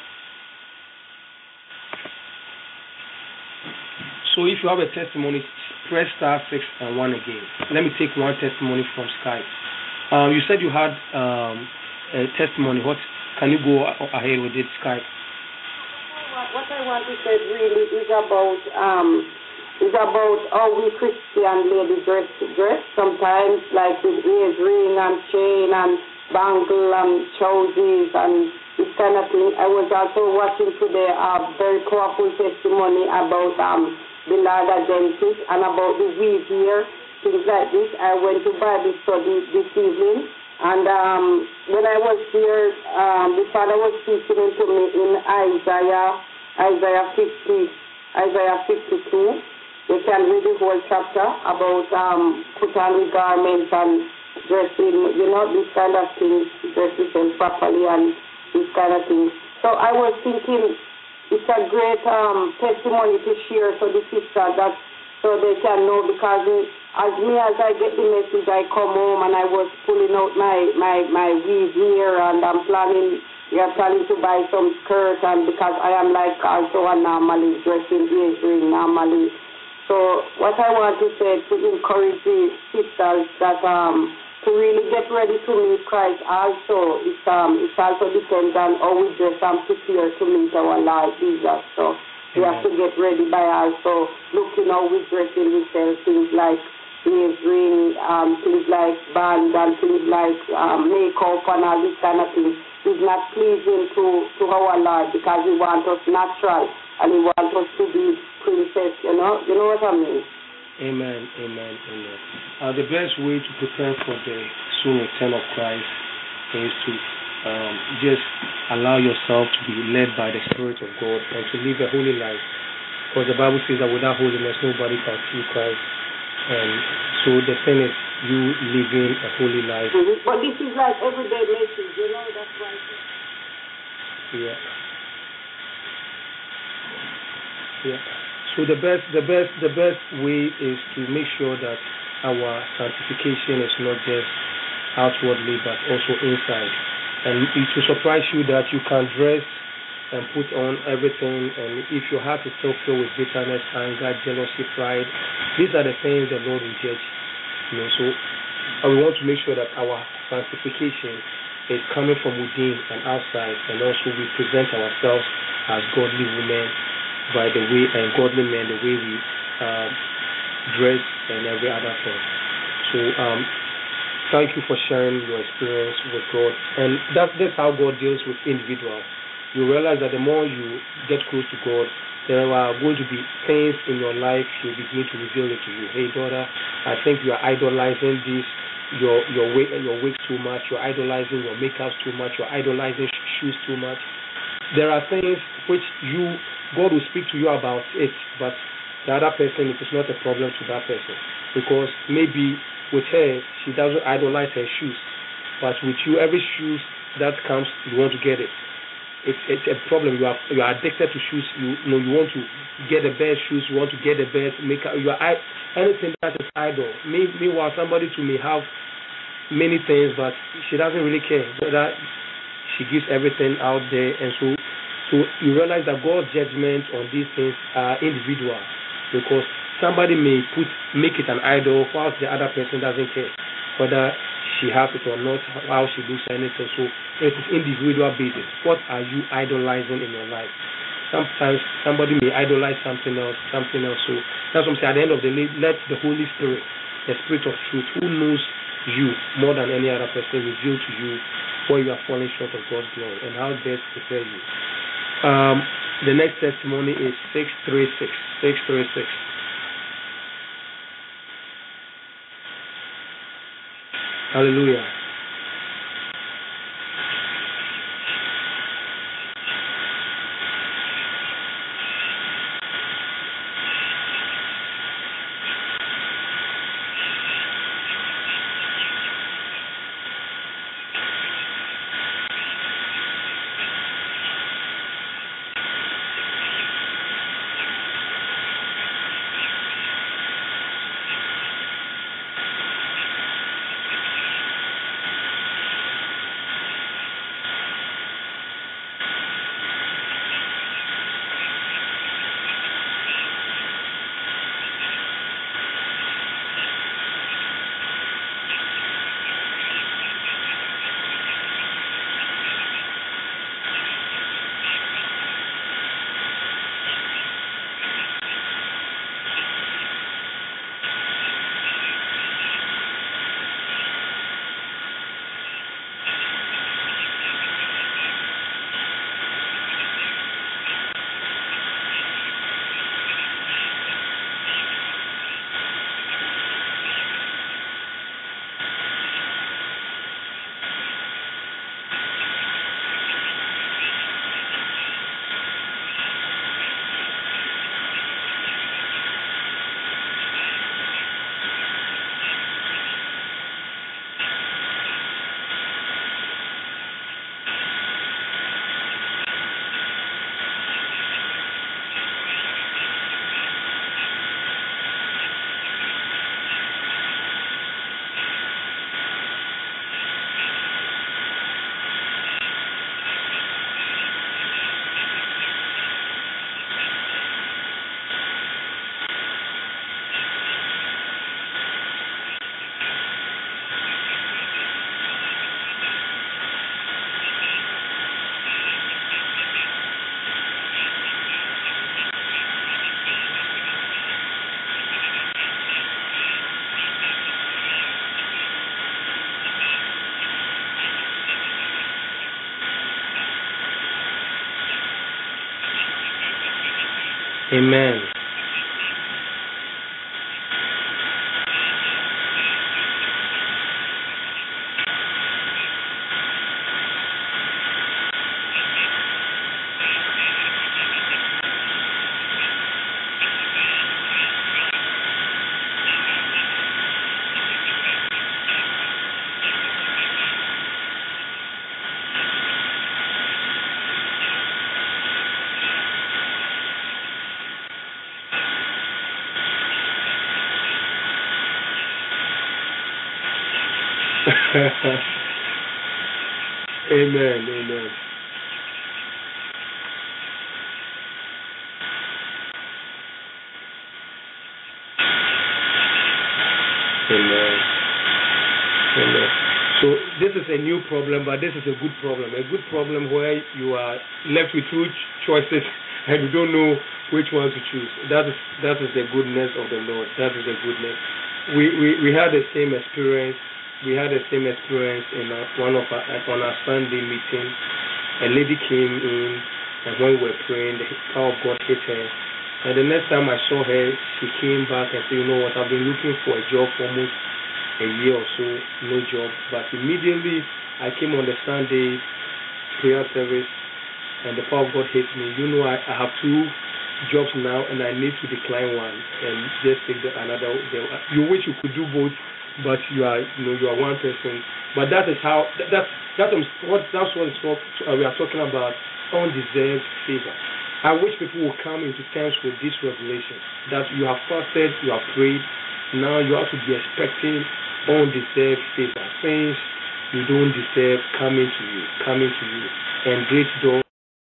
so if you have a testimony, press star six and one again. Let me take one testimony from Skype. Um, you said you had um, a testimony. What can you go ahead with it, Skype? What I want to say really is about um, is about how we Christian ladies dress. Dress sometimes, like with earring and chain and bangle and trousers and this kind of thing. I was also watching today a very powerful testimony about um, the Laga Genesis and about the weave here. Things like this. I went to Bible study this evening, and um, when I was here, um, the Father was speaking to me in Isaiah, Isaiah fifty, Isaiah fifty-two. You can read the whole chapter about um, put on the garments and dressing, you know, these kind of things, dress yourself properly and these kind of things. So I was thinking it's a great um, testimony to share for the sister that so they can know, because as me as I get the message, I come home and I was pulling out my, my, my weave here, and I'm planning, we are planning to buy some skirt, and because I am like also a normally dressing age normally. So what I want to say to encourage the sisters that um to really get ready to meet Christ also, it's um it also depends on how we dress and prepare to meet our Lord Jesus. So we have to get ready by also looking how we dress in ourselves, things like ears ring, um, things like band and things like um, makeup and all these kind of things. Is not pleasing to, to our Lord, because He wants us natural and He wants us to be princess, you know, you know what I mean? Amen, amen, amen. Uh, the best way to prepare for the soon return of Christ is to um, just allow yourself to be led by the Spirit of God and to live a holy life. Because the Bible says that without holiness, nobody can see Christ. And so the thing is, you living a holy life. Mm-hmm. But this is like everyday message, you know, that's why. Yeah. Yeah. So the best, the best, the best way is to make sure that our sanctification is not just outwardly, but also inside. And it will surprise you that you can dress and put on everything, and if your heart is still filled with bitterness, anger, jealousy, pride, these are the things the Lord will judge. You know, so uh, we want to make sure that our sanctification is coming from within and outside, and also we present ourselves as godly women by the way, and godly men the way we uh, dress and every other thing. So um, thank you for sharing your experience with God, and that's, that's how God deals with individuals. You realize that the more you get close to God, there are going to be things in your life He'll begin to reveal it to you. Hey daughter, I think you are idolizing this, your your weight your weight too much, you're idolizing your makeup too much, you're idolizing shoes too much. There are things which you God will speak to you about it, but the other person, it is not a problem to that person. Because maybe with her, she doesn't idolize her shoes. But with you, every shoes that comes, you want to get it. It's, it's a problem. You are you are addicted to shoes. You, you know you want to get the best shoes. You want to get the best makeup. You are anything that is idol. Meanwhile, somebody too may have many things, but she doesn't really care whether she gives everything out there. And so, so you realize that God's judgment on these things are individual, because somebody may put make it an idol whilst the other person doesn't care whether she has it or not, how she looks or anything. So it is individual basis. What are you idolizing in your life? Sometimes somebody may idolize something else, something else. So that's what I'm saying. At the end of the day, let the Holy Spirit, the Spirit of truth, who knows you more than any other person, reveal to you where you are falling short of God's glory and how best to prepare you. Um, the next testimony is six three six. six three six. Hallelujah. Amen. Amen. Amen. Amen. Amen. So this is a new problem, but this is a good problem. A good problem where you are left with two choices and you don't know which one to choose. That is that is the goodness of the Lord. That is the goodness. We we, we had the same experience. We had the same experience in our, one of our, on our Sunday meeting. A lady came in, and when we were praying, the power of God hit her. And the next time I saw her, she came back and said, "You know what? I've been looking for a job for almost a year or so, no job. But immediately I came on the Sunday prayer service, and the power of God hit me. You know, I, I have two jobs now, and I need to decline one and just take the another. The, you wish you could do both, but you are, you know, you are one person. But that is how that's that's what that's what it's talk, uh, we are talking about, undeserved favor. I wish people would come into terms with this revelation that you have fasted, you have prayed. Now you have to be expecting undeserved favor, things you don't deserve coming to you, coming to you, and great doors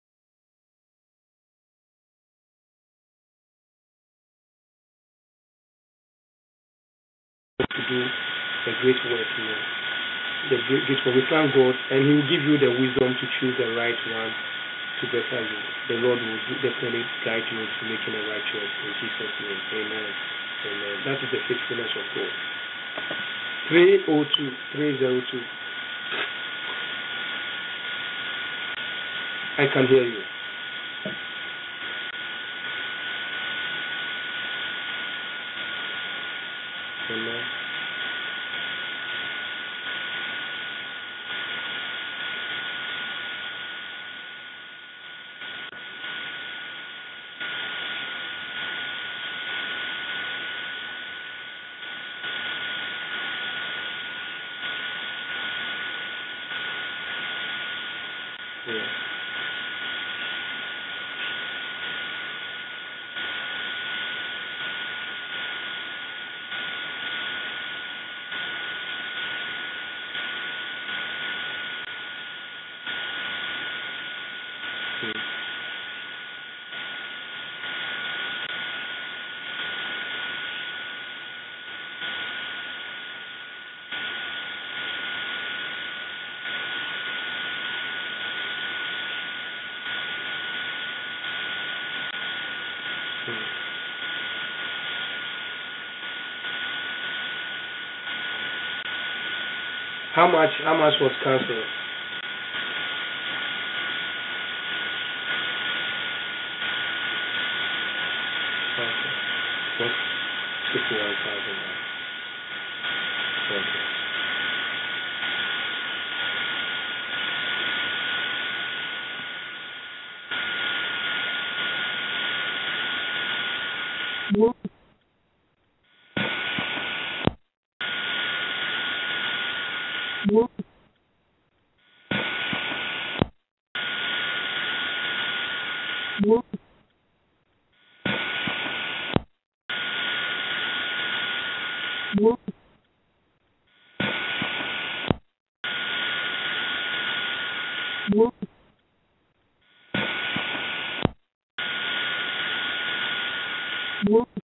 to do a great work. You know, the great, great work. We thank God, and He will give you the wisdom to choose the right one to better you. The Lord will definitely guide you into making the right choice in Jesus' name. Amen. Amen. That is the faithfulness of God. three oh two, three oh two. I can hear you. Amen. Yeah. Hmm. Hmm. How much? How much was cancelled? Okay. What's fifty-one thousand dollars? Okay.